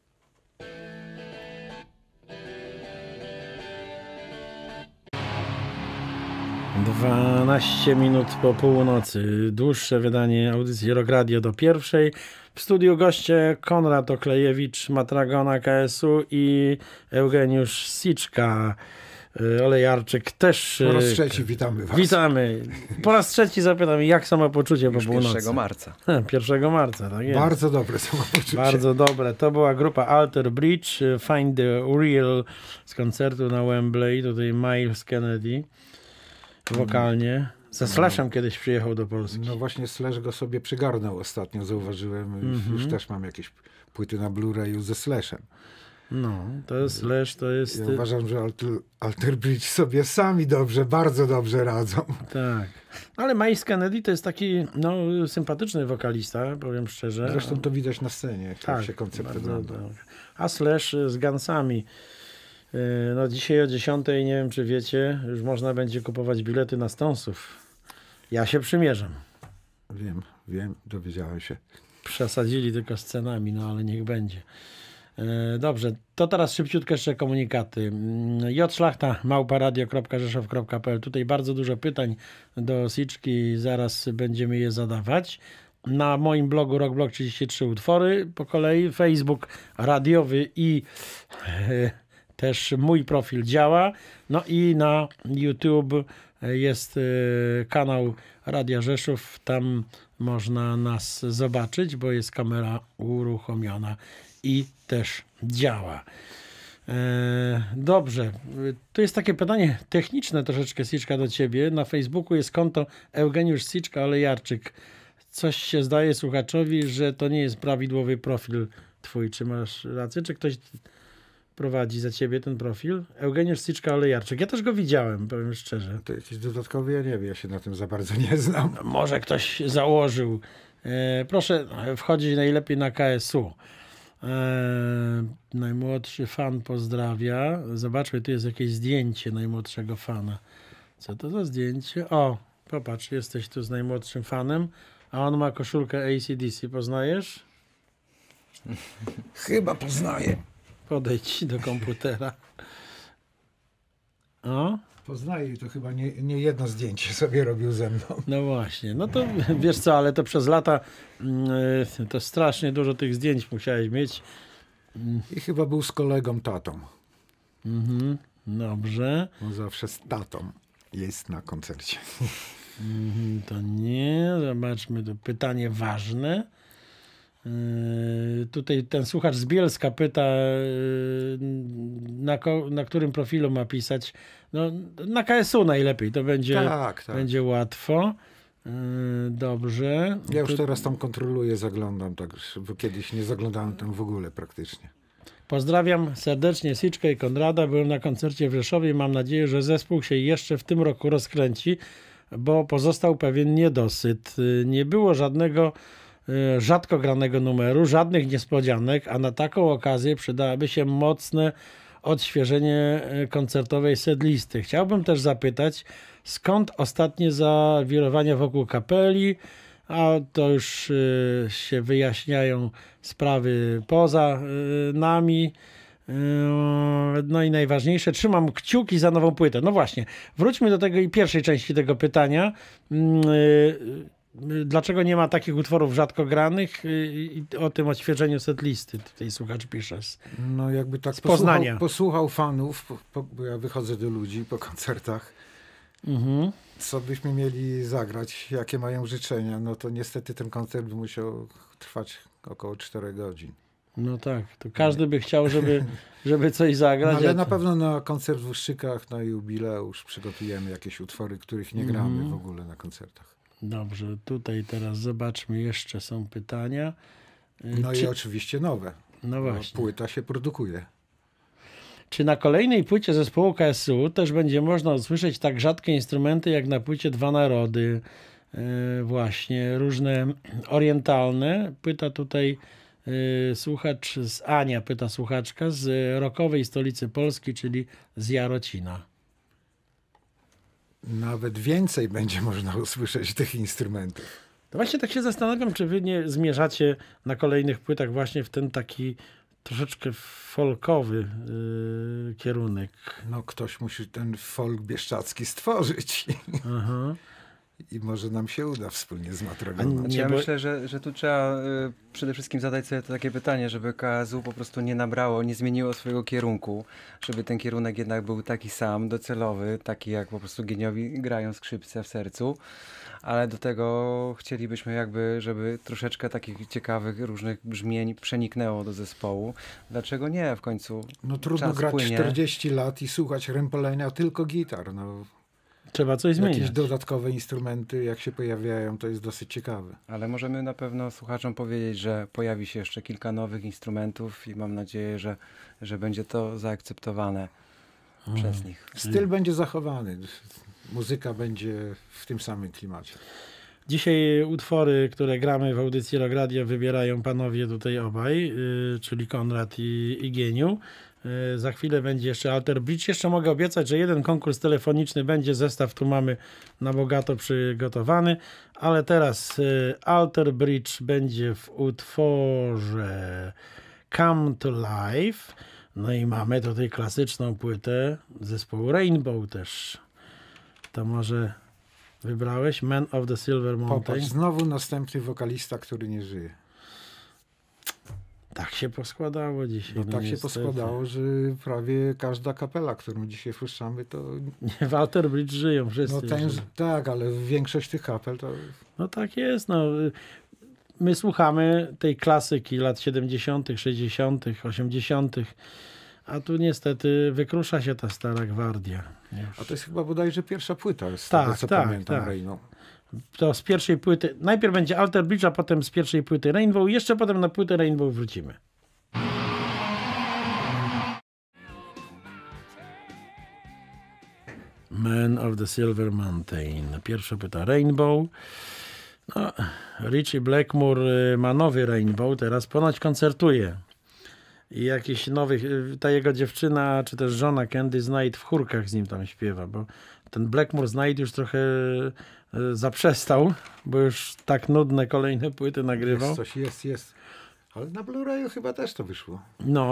dwanaście minut po północy. Dłuższe wydanie audycji Rock Radio do pierwszej. W studiu goście Konrad Oklejewicz, Matragona K S u i Eugeniusz Siczka. Olejarczyk też. Po raz trzeci witamy was. Witamy. Po raz trzeci zapytam, jak samopoczucie po północy? pierwszego marca. pierwszego marca, tak jest. Bardzo dobre samopoczucie. Bardzo dobre. To była grupa Alter Bridge, Find the Real z koncertu na Wembley. Tutaj Miles Kennedy wokalnie. Ze Slashem kiedyś przyjechał do Polski. No właśnie Slash go sobie przygarnął ostatnio, zauważyłem. Mm-hmm. Już też mam jakieś płyty na Blu-rayu ze Slashem. No, to jest Slash, to jest... Ja uważam, że Alter, Alter Bridge sobie sami dobrze, bardzo dobrze radzą. Tak. Ale Miles Kennedy to jest taki no, sympatyczny wokalista, powiem szczerze. Zresztą to widać na scenie, jak tak, się koncert wygląda. A Slash z Gunsami. No dzisiaj o dziesiątej, nie wiem czy wiecie, już można będzie kupować bilety na Stonesów. Ja się przymierzam. Wiem, wiem, dowiedziałem się. Przesadzili tylko z cenami, no ale niech będzie. Dobrze, to teraz szybciutko jeszcze komunikaty. jszlachta małpa radio kropka rzeszow kropka p l. Tutaj bardzo dużo pytań do Siczki, zaraz będziemy je zadawać. Na moim blogu rockblog trzydzieści trzy utwory po kolei, Facebook radiowy i e, też mój profil działa. No i na YouTube jest e, kanał Radia Rzeszów, tam można nas zobaczyć, bo jest kamera uruchomiona i też działa. E, dobrze, tu jest takie pytanie techniczne troszeczkę, Siczka, do ciebie. Na Facebooku jest konto Eugeniusz Siczka Olejarczyk. Coś się zdaje słuchaczowi, że to nie jest prawidłowy profil twój. Czy masz rację? Czy ktoś prowadzi za ciebie ten profil? Eugeniusz Siczka Olejarczyk. Ja też go widziałem, powiem szczerze. To jakiś dodatkowy, ja nie wiem, ja się na tym za bardzo nie znam. Może ktoś założył. E, proszę wchodzić najlepiej na K S u. Eee, najmłodszy fan pozdrawia. Zobaczmy, tu jest jakieś zdjęcie najmłodszego fana. Co to za zdjęcie? O, popatrz, jesteś tu z najmłodszym fanem, a on ma koszulkę A C D C. Poznajesz? Chyba poznaję. Podejdź do komputera. O, Poznaję, to chyba nie, nie jedno zdjęcie sobie robił ze mną. No właśnie, no to wiesz co, ale to przez lata yy, to strasznie dużo tych zdjęć musiałeś mieć. I chyba był z kolegą tatą. Mhm, dobrze. On zawsze z tatą jest na koncercie. Mhm, to nie, zobaczmy, to pytanie ważne. Yy, tutaj ten słuchacz z Bielska pyta, yy, na, ko, na którym profilu ma pisać. No, na K S U najlepiej, to będzie, Tak, tak. będzie łatwo. Yy, dobrze. Ja już Tu- teraz tam kontroluję, zaglądam, tak, bo kiedyś nie zaglądałem tam w ogóle praktycznie. Pozdrawiam serdecznie Siczkę i Konrada. Byłem na koncercie w Rzeszowie i mam nadzieję, że zespół się jeszcze w tym roku rozkręci, bo pozostał pewien niedosyt. Yy, Nie było żadnego yy, rzadko granego numeru, żadnych niespodzianek, a na taką okazję przydałoby się mocne odświeżenie yy, koncertowej setlisty. Chciałbym też zapytać, skąd ostatnie zawirowania wokół kapeli, a to już y, się wyjaśniają sprawy poza y, nami. Y, no i najważniejsze, trzymam kciuki za nową płytę. No właśnie, wróćmy do tego i pierwszej części tego pytania. Y, y, dlaczego nie ma takich utworów rzadko granych? Y, I o tym odświeżeniu setlisty tutaj słuchacz pisze. No jakby tak Z Poznania. posłuchał, posłuchał fanów, po, po, bo ja wychodzę do ludzi po koncertach, Mhm. co byśmy mieli zagrać, jakie mają życzenia, no to niestety ten koncert by musiał trwać około czterech godzin. No tak, to każdy by chciał, żeby, żeby coś zagrać. No, ale a na to- pewno na koncert w Uszczykach, na jubileusz przygotujemy jakieś utwory, których nie gramy Mhm. w ogóle na koncertach. Dobrze, tutaj teraz zobaczmy, jeszcze są pytania. Y, No czy, i oczywiście nowe. no No, właśnie. płyta się produkuje. Czy na kolejnej płycie zespołu K S U też będzie można usłyszeć tak rzadkie instrumenty jak na płycie Dwa Narody? Y, właśnie, różne orientalne. Pyta tutaj y, słuchacz z Ania, pyta słuchaczka z rockowej stolicy Polski, czyli z Jarocina. Nawet więcej będzie można usłyszeć tych instrumentów. To właśnie tak się zastanawiam, czy wy nie zmierzacie na kolejnych płytach właśnie w ten taki troszeczkę folkowy yy, kierunek. No ktoś musi ten folk bieszczacki stworzyć Aha. i może nam się uda wspólnie z A Matrogonem. nie- Znaczy, ja bo- myślę, że, że tu trzeba y, przede wszystkim zadać sobie to takie pytanie, żeby K S U po prostu nie nabrało, nie zmieniło swojego kierunku, żeby ten kierunek jednak był taki sam, docelowy, taki jak po prostu geniowi grają skrzypce w sercu, ale do tego chcielibyśmy jakby, żeby troszeczkę takich ciekawych różnych brzmień przeniknęło do zespołu. Dlaczego nie w końcu? No trudno Czas grać płynie. czterdzieści lat i słuchać rempolenia tylko gitar. No, Trzeba coś jakieś zmieniać. dodatkowe instrumenty, jak się pojawiają, to jest dosyć ciekawe. Ale możemy na pewno słuchaczom powiedzieć, że pojawi się jeszcze kilka nowych instrumentów i mam nadzieję, że, że będzie to zaakceptowane przez nich. Styl będzie zachowany. Muzyka będzie w tym samym klimacie. Dzisiaj utwory, które gramy w audycji Rock Radio, wybierają panowie tutaj obaj, yy, czyli Konrad i, i Gieniu. Yy, za chwilę będzie jeszcze Alter Bridge. Jeszcze mogę obiecać, że jeden konkurs telefoniczny będzie. Zestaw tu mamy na bogato przygotowany. Ale teraz yy, Alter Bridge będzie w utworze Come to Life. No i mamy tutaj klasyczną płytę zespołu Rainbow też. To może wybrałeś Man of the Silver Mountain? Popatrz, znowu następny wokalista, który nie żyje. Tak się poskładało dzisiaj. No, no tak się niestety. poskładało, że prawie każda kapela, którą dzisiaj puszczamy, to Nie, w Alter Bridge żyją wszyscy. no ten, żyją. tak, ale większość tych kapel to No tak jest. No. My słuchamy tej klasyki lat siedemdziesiątych, sześćdziesiątych, osiemdziesiątych, a tu niestety wykrusza się ta stara gwardia. A to jest chyba bodajże pierwsza płyta, z Tak, tego co tak, pamiętam, tak. Rainbow. To z pierwszej płyty, najpierw będzie Alter Bridge, a potem z pierwszej płyty Rainbow, jeszcze potem na płytę Rainbow wrócimy. Man of the Silver Mountain. Pierwsza płyta Rainbow. No, Richie Blackmore y, ma nowy Rainbow, teraz ponoć koncertuje. I jakiś nowych, y, ta jego dziewczyna, czy też żona Candice Knight w chórkach z nim tam śpiewa, bo ten Blackmore Knight już trochę y, zaprzestał, bo już tak nudne kolejne płyty nagrywał. Jest coś, jest, jest. Ale na Blu-rayu chyba też to wyszło. No,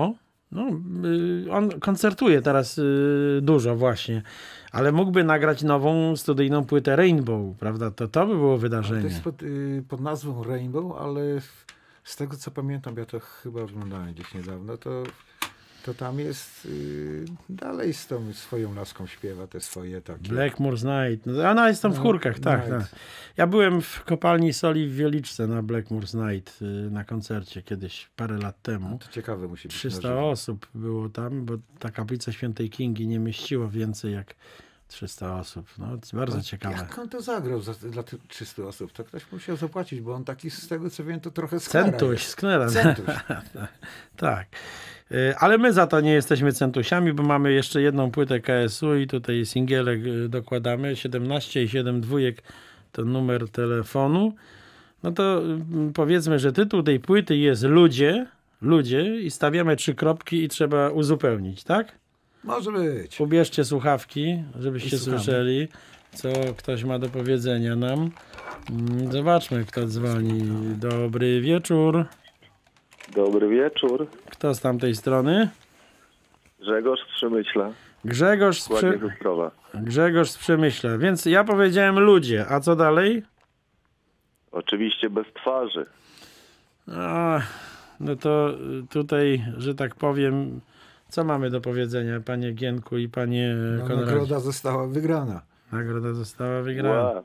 No, y, on koncertuje teraz y, dużo właśnie, ale mógłby nagrać nową studyjną płytę Rainbow, prawda? To to by było wydarzenie. To jest pod, y, pod nazwą Rainbow, ale z tego co pamiętam, ja to chyba oglądałem gdzieś niedawno, to, to tam jest y, dalej z tą swoją laską śpiewa te swoje takie. Blackmore's Night. No, ona jest tam w No, chórkach, tak, Night. tak. Ja byłem w kopalni soli w Wieliczce na Blackmore's Night y, na koncercie kiedyś, parę lat temu. To ciekawe musi być. na trzysta żywo. osób było tam, bo ta kaplica Świętej Kingi nie mieściło więcej jak trzysta osób. No, to bardzo ciekawe. Jak on to zagrał za, dla tych trzystu osób? To ktoś musiał zapłacić, bo on taki z tego co wiem to trochę sknera Centuś, jest. sknera. Centuś. Tak. Y, Ale my za to nie jesteśmy centusiami, bo mamy jeszcze jedną płytę K S U i tutaj singielek y, dokładamy. siedemnaście i siedem dwójek to numer telefonu. No to y, powiedzmy, że tytuł tej płyty jest Ludzie, ludzie i stawiamy trzy kropki i trzeba uzupełnić, tak? Może być. Ubierzcie słuchawki, żebyście I słuchamy. słyszeli, co ktoś ma do powiedzenia nam. Mm, Zobaczmy, kto dzwoni. Dobry wieczór. Dobry wieczór. Kto z tamtej strony? Grzegorz z Przemyśla. Grzegorz z, Ładnie Przy... ze Zdrowa. Grzegorz z Przemyśla. Więc ja powiedziałem ludzie, a co dalej? Oczywiście bez twarzy. A, no to y, tutaj, że tak powiem, co mamy do powiedzenia, panie Gienku i panie No, Konradzie? nagroda została wygrana. Nagroda została wygrana. Wow.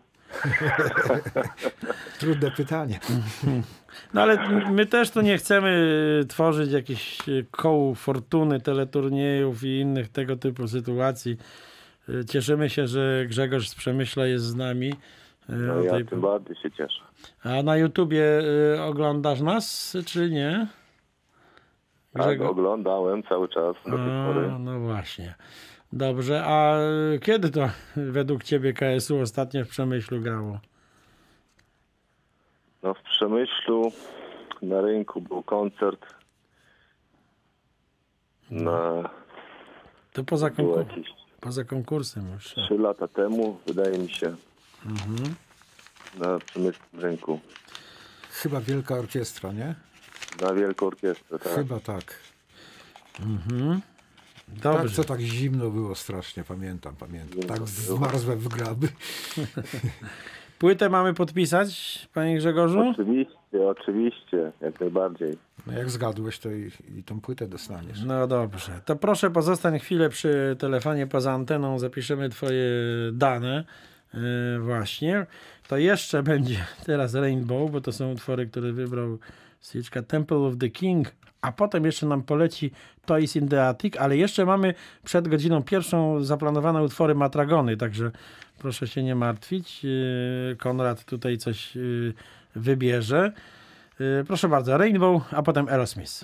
Trudne pytanie. No ale my też tu nie chcemy tworzyć jakichś koł fortuny, teleturniejów i innych tego typu sytuacji. Cieszymy się, że Grzegorz z Przemyśla jest z nami. No O ja tej- tym bardziej się cieszę. A na YouTubie y, oglądasz nas, czy nie? Tak, Grzegorz? oglądałem cały czas do tej pory. A, no właśnie. Dobrze, a kiedy to według ciebie K S U ostatnio w Przemyślu grało? No w Przemyślu na rynku był koncert. Na, To poza, było konkur- jakieś poza konkursem już. trzy lata temu, wydaje mi się, Mhm. na przemysłowym rynku. Chyba wielka orkiestra, nie? Na Wielką Orkiestrę, tak. Chyba tak. Mhm. Tak, Dobrze. co tak zimno było strasznie, pamiętam, pamiętam. Zimno Tak było. zmarzłem w graby. Płytę mamy podpisać, panie Grzegorzu? Oczywiście, oczywiście, jak najbardziej. No jak zgadłeś, to i, i tą płytę dostaniesz. No dobrze. To proszę pozostań chwilę przy telefonie poza anteną, zapiszemy twoje dane. Yy, właśnie. To jeszcze będzie teraz Rainbow, bo to są utwory, które wybrał Styczka, Temple of the King, a potem jeszcze nam poleci Toys in the Attic, ale jeszcze mamy przed godziną pierwszą zaplanowane utwory Matragony, także proszę się nie martwić. Yy, Konrad tutaj coś yy, wybierze. Yy, proszę bardzo, Rainbow, a potem Aerosmith.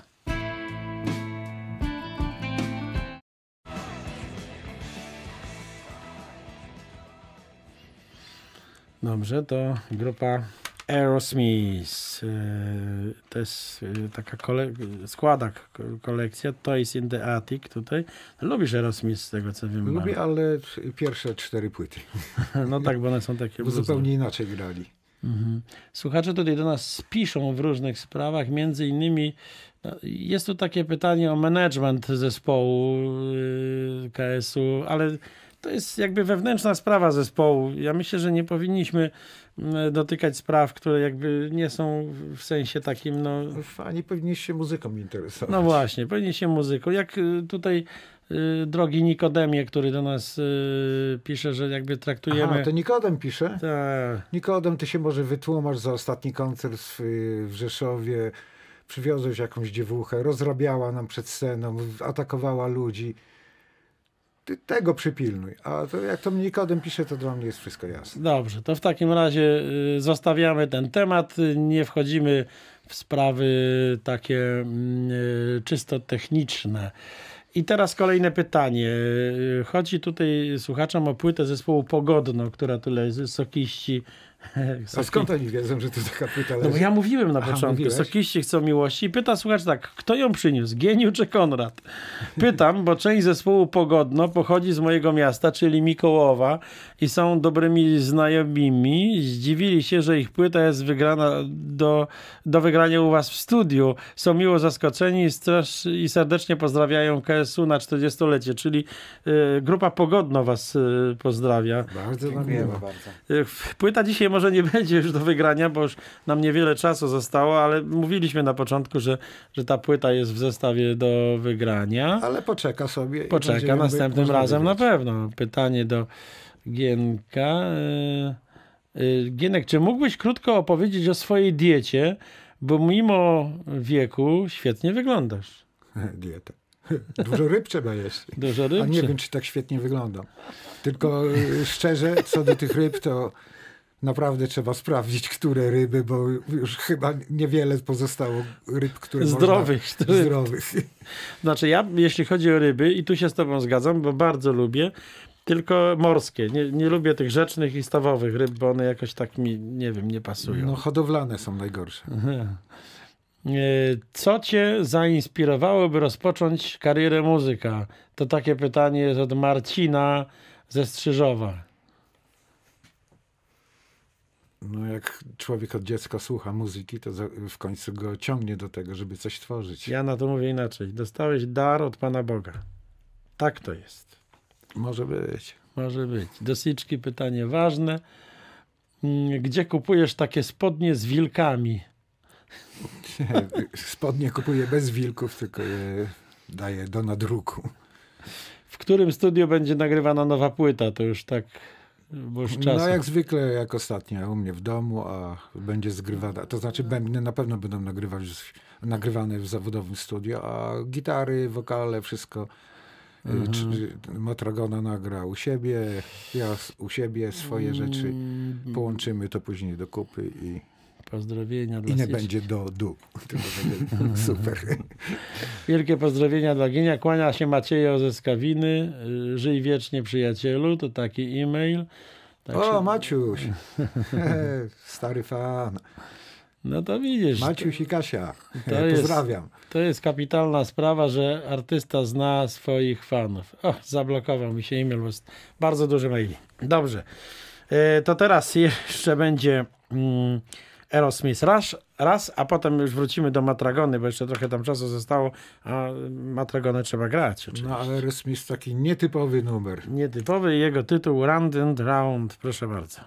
Dobrze, to grupa Aerosmith. Yy, To jest yy, taka kole- składak, ko- kolekcja Toys in the Attic tutaj. Lubisz Aerosmith z tego co wiem. Lubię, ale pierwsze cztery płyty. No tak, bo one są takie Bo bluesowe. zupełnie inaczej grali. Mhm. Słuchacze tutaj do nas piszą w różnych sprawach, między innymi no, jest tu takie pytanie o management zespołu yy, K S U, ale to jest jakby wewnętrzna sprawa zespołu. Ja myślę, że nie powinniśmy mm, dotykać spraw, które jakby nie są w sensie takim, no, Fani powinni się muzyką interesować. no właśnie, powinien się muzyką. Jak y, tutaj y, drogi Nikodemie, który do nas y, pisze, że jakby traktujemy... Aha, to Nikodem pisze. Tak. Nikodem, ty się może wytłumacz za ostatni koncert w, w Rzeszowie. Przywiozłeś jakąś dziewuchę, rozrabiała nam przed sceną, atakowała ludzi. Ty tego przypilnuj. A to jak to Nikodem pisze, to dla mnie jest wszystko jasne. Dobrze, to w takim razie y, zostawiamy ten temat, y, nie wchodzimy w sprawy takie mm, y, czysto techniczne. I teraz kolejne pytanie. Y, Chodzi tutaj słuchaczom o płytę zespołu Pogodno, która tu leży, sokiści A skąd oni wiedzą, że to taka płyta leży? No bo ja mówiłem na Aha, początku, mówiłeś? Sokiści chcą miłości i pyta słuchacz tak, kto ją przyniósł, Geniu czy Konrad? Pytam, bo część zespołu Pogodno pochodzi z mojego miasta, czyli Mikołowa i są dobrymi znajomymi. Zdziwili się, że ich płyta jest wygrana do, do wygrania u was w studiu. Są miło zaskoczeni i, strasz, i serdecznie pozdrawiają K S U na czterdziestolecie, czyli y, grupa Pogodno was y, pozdrawia. Bardzo nam Dziękujemy miło. bardzo. Y, Płyta dzisiaj może nie będzie już do wygrania, bo już nam niewiele czasu zostało, ale mówiliśmy na początku, że, że ta płyta jest w zestawie do wygrania. Ale poczeka sobie. i Poczeka będzie ją następnym można razem na wygrać. pewno. Pytanie do Gienka. Y, y, Gienek, czy mógłbyś krótko opowiedzieć o swojej diecie, bo mimo wieku świetnie wyglądasz. Dieta. Dużo ryb trzeba jeść. Dużo ryb. A nie czy- wiem, czy tak świetnie wyglądam. Tylko y, szczerze, co do tych ryb, to naprawdę trzeba sprawdzić, które ryby, bo już chyba niewiele pozostało ryb, które Zdrowych można... ryb. Zdrowych. Znaczy ja, jeśli chodzi o ryby, i tu się z tobą zgadzam, bo bardzo lubię, tylko morskie. Nie, nie lubię tych rzecznych i stawowych ryb, bo one jakoś tak mi, nie wiem, nie pasują. No hodowlane są najgorsze. E, Co cię zainspirowało, by rozpocząć karierę muzyka? To takie pytanie jest od Marcina ze Strzyżowa. No jak człowiek od dziecka słucha muzyki, to za, w końcu go ciągnie do tego, żeby coś tworzyć. Ja na to mówię inaczej. Dostałeś dar od Pana Boga. Tak to jest. Może być. Może być. Do Siczki pytanie ważne. Mm, Gdzie kupujesz takie spodnie z wilkami? Spodnie kupuję bez wilków, tylko je daję do nadruku. W którym studiu będzie nagrywana nowa płyta? To już tak, bo już czas. No jak zwykle, jak ostatnio u mnie w domu, a będzie zgrywana. To znaczy bębny na pewno będą nagrywać, nagrywane w zawodowym studiu, a gitary, wokale, wszystko. Mhm. Czy, Matragona nagra u siebie, ja u siebie swoje rzeczy. Połączymy to później do kupy i, Pozdrowienia dla i nie Siczki. będzie do du. To będzie super. Wielkie pozdrowienia dla Gienia. Kłania się Maciejo ze Skawiny. Y, Żyj wiecznie, przyjacielu. To taki e-mail. Tak O, się- Maciuś. Stary fan. No to widzisz. Maciuś i Kasia. To jest- Pozdrawiam. To jest kapitalna sprawa, że artysta zna swoich fanów. O, zablokował mi się e-mail, bo jest bardzo duży mail. Dobrze. E, To teraz jeszcze będzie mm, Aerosmith raz, raz, a potem już wrócimy do Matragony, bo jeszcze trochę tam czasu zostało, a Matragonę trzeba grać. Oczywiście. No ale Aerosmith taki nietypowy numer. Nietypowy jego tytuł Round and Round. Proszę bardzo.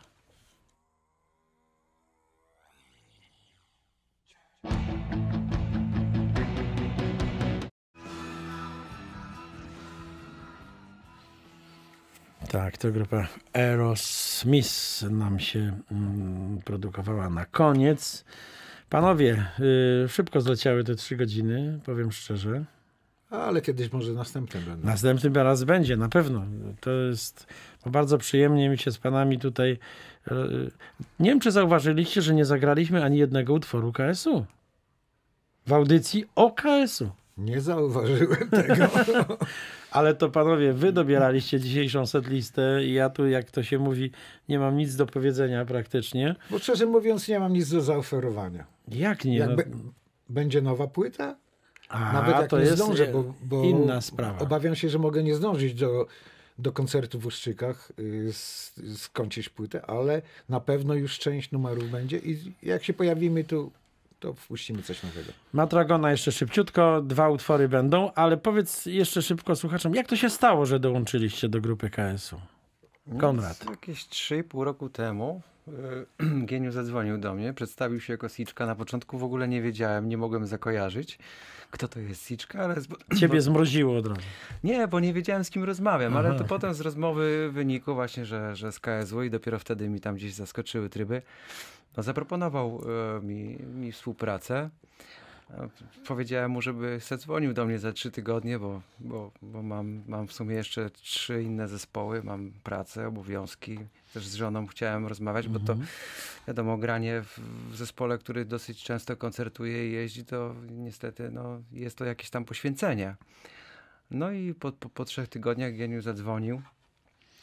Tak, to grupa Aerosmith nam się mm, produkowała na koniec. Panowie, y, szybko zleciały te trzy godziny, powiem szczerze. Ale kiedyś może następne będą. Następny raz będzie, na pewno. To jest bo bardzo przyjemnie mi się z panami tutaj... y, Nie wiem, czy zauważyliście, że nie zagraliśmy ani jednego utworu K S U. W audycji o K S U. Nie zauważyłem tego. Ale to panowie, wy dobieraliście dzisiejszą setlistę i ja tu, jak to się mówi, nie mam nic do powiedzenia praktycznie. Bo szczerze mówiąc nie mam nic do zaoferowania. Jak nie? Jak No, be, będzie nowa płyta? a, Nawet jak to nie jest zdążę, bo, bo inna sprawa. obawiam się, że mogę nie zdążyć do, do koncertu w Uszczykach, y, s- skończyć płytę, ale na pewno już część numerów będzie i jak się pojawimy, to, to wpuścimy coś nowego. Matragona jeszcze szybciutko, dwa utwory będą, ale powiedz jeszcze szybko słuchaczom, jak to się stało, że dołączyliście do grupy K S U? Konrad. No, jakieś trzy i pół roku temu y, Geniu zadzwonił do mnie, przedstawił się jako Siczka. Na początku w ogóle nie wiedziałem, nie mogłem zakojarzyć, kto to jest Siczka, ale... z- Ciebie bo, zmroziło od razu. nie, bo nie wiedziałem, z kim rozmawiam, Aha. ale to potem z rozmowy wynikło właśnie, że, że z K S U i dopiero wtedy mi tam gdzieś zaskoczyły tryby. No, zaproponował e, mi, mi współpracę. E, Powiedziałem mu, żeby zadzwonił do mnie za trzy tygodnie, bo, bo, bo mam, mam w sumie jeszcze trzy inne zespoły, mam pracę, obowiązki. Też z żoną chciałem rozmawiać, bo to wiadomo, granie w, w zespole, który dosyć często koncertuje i jeździ, to niestety no, jest to jakieś tam poświęcenie. No i po, po, po trzech tygodniach Geniu zadzwonił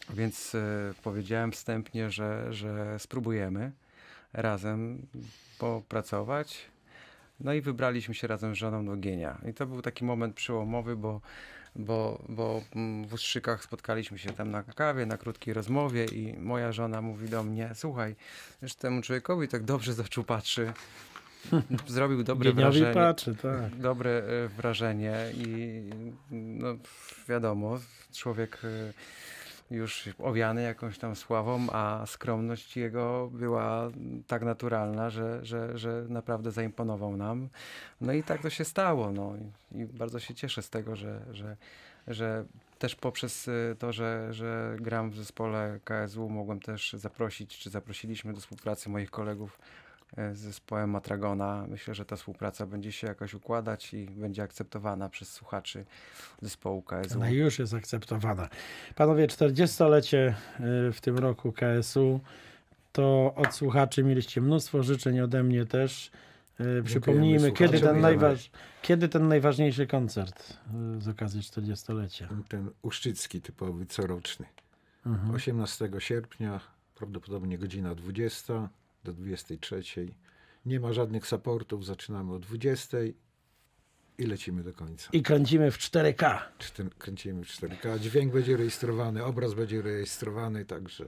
Więc y, powiedziałem wstępnie, że, że spróbujemy razem popracować. No i wybraliśmy się razem z żoną do Gienia. I to był taki moment przełomowy, bo, bo, bo w Ustrzykach spotkaliśmy się tam na kawie, na krótkiej rozmowie i moja żona mówi do mnie: słuchaj, już temu człowiekowi tak dobrze z oczu patrzy. Zrobił dobre Gieniowi wrażenie. patrzy, tak. Dobre e, wrażenie i no, wiadomo, człowiek e, już owiany jakąś tam sławą, a skromność jego była tak naturalna, że, że, że naprawdę zaimponował nam. No i tak to się stało. No. I, i bardzo się cieszę z tego, że, że, że też poprzez to, że, że gram w zespole K S U, mogłem też zaprosić, czy zaprosiliśmy do współpracy moich kolegów z zespołem Matragona. Myślę, że ta współpraca będzie się jakoś układać i będzie akceptowana przez słuchaczy zespołu K S U. Ona już jest akceptowana. Panowie, czterdziestolecie w tym roku K S U, to od słuchaczy mieliście mnóstwo życzeń, ode mnie też. Przypomnijmy, kiedy ten, najważ... kiedy ten najważniejszy koncert z okazji czterdziestolecia? Ten uszczycki typowy, coroczny. Mhm. osiemnastego sierpnia, prawdopodobnie godzina dwudziesta do dwudziestej trzeciej. Nie ma żadnych supportów, zaczynamy o dwudziestej i lecimy do końca. I kręcimy w cztery K. Czter- kręcimy w cztery K. Dźwięk będzie rejestrowany, obraz będzie rejestrowany, także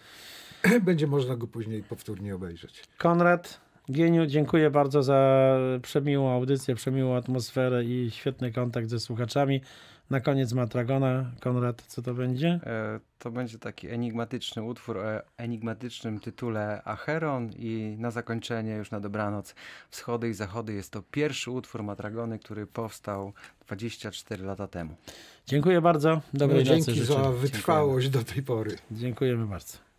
będzie można go później powtórnie obejrzeć. Konrad, Gieniu, dziękuję bardzo za przemiłą audycję, przemiłą atmosferę i świetny kontakt ze słuchaczami. Na koniec Matragona. Konrad, co to będzie? E, to będzie taki enigmatyczny utwór o enigmatycznym tytule Acheron i na zakończenie, już na dobranoc, Wschody i Zachody. Jest to pierwszy utwór Matragony, który powstał dwadzieścia cztery lata temu. Dziękuję bardzo. Dobrej No, nocy dzięki życzę. za wytrwałość do tej pory. Dziękujemy bardzo.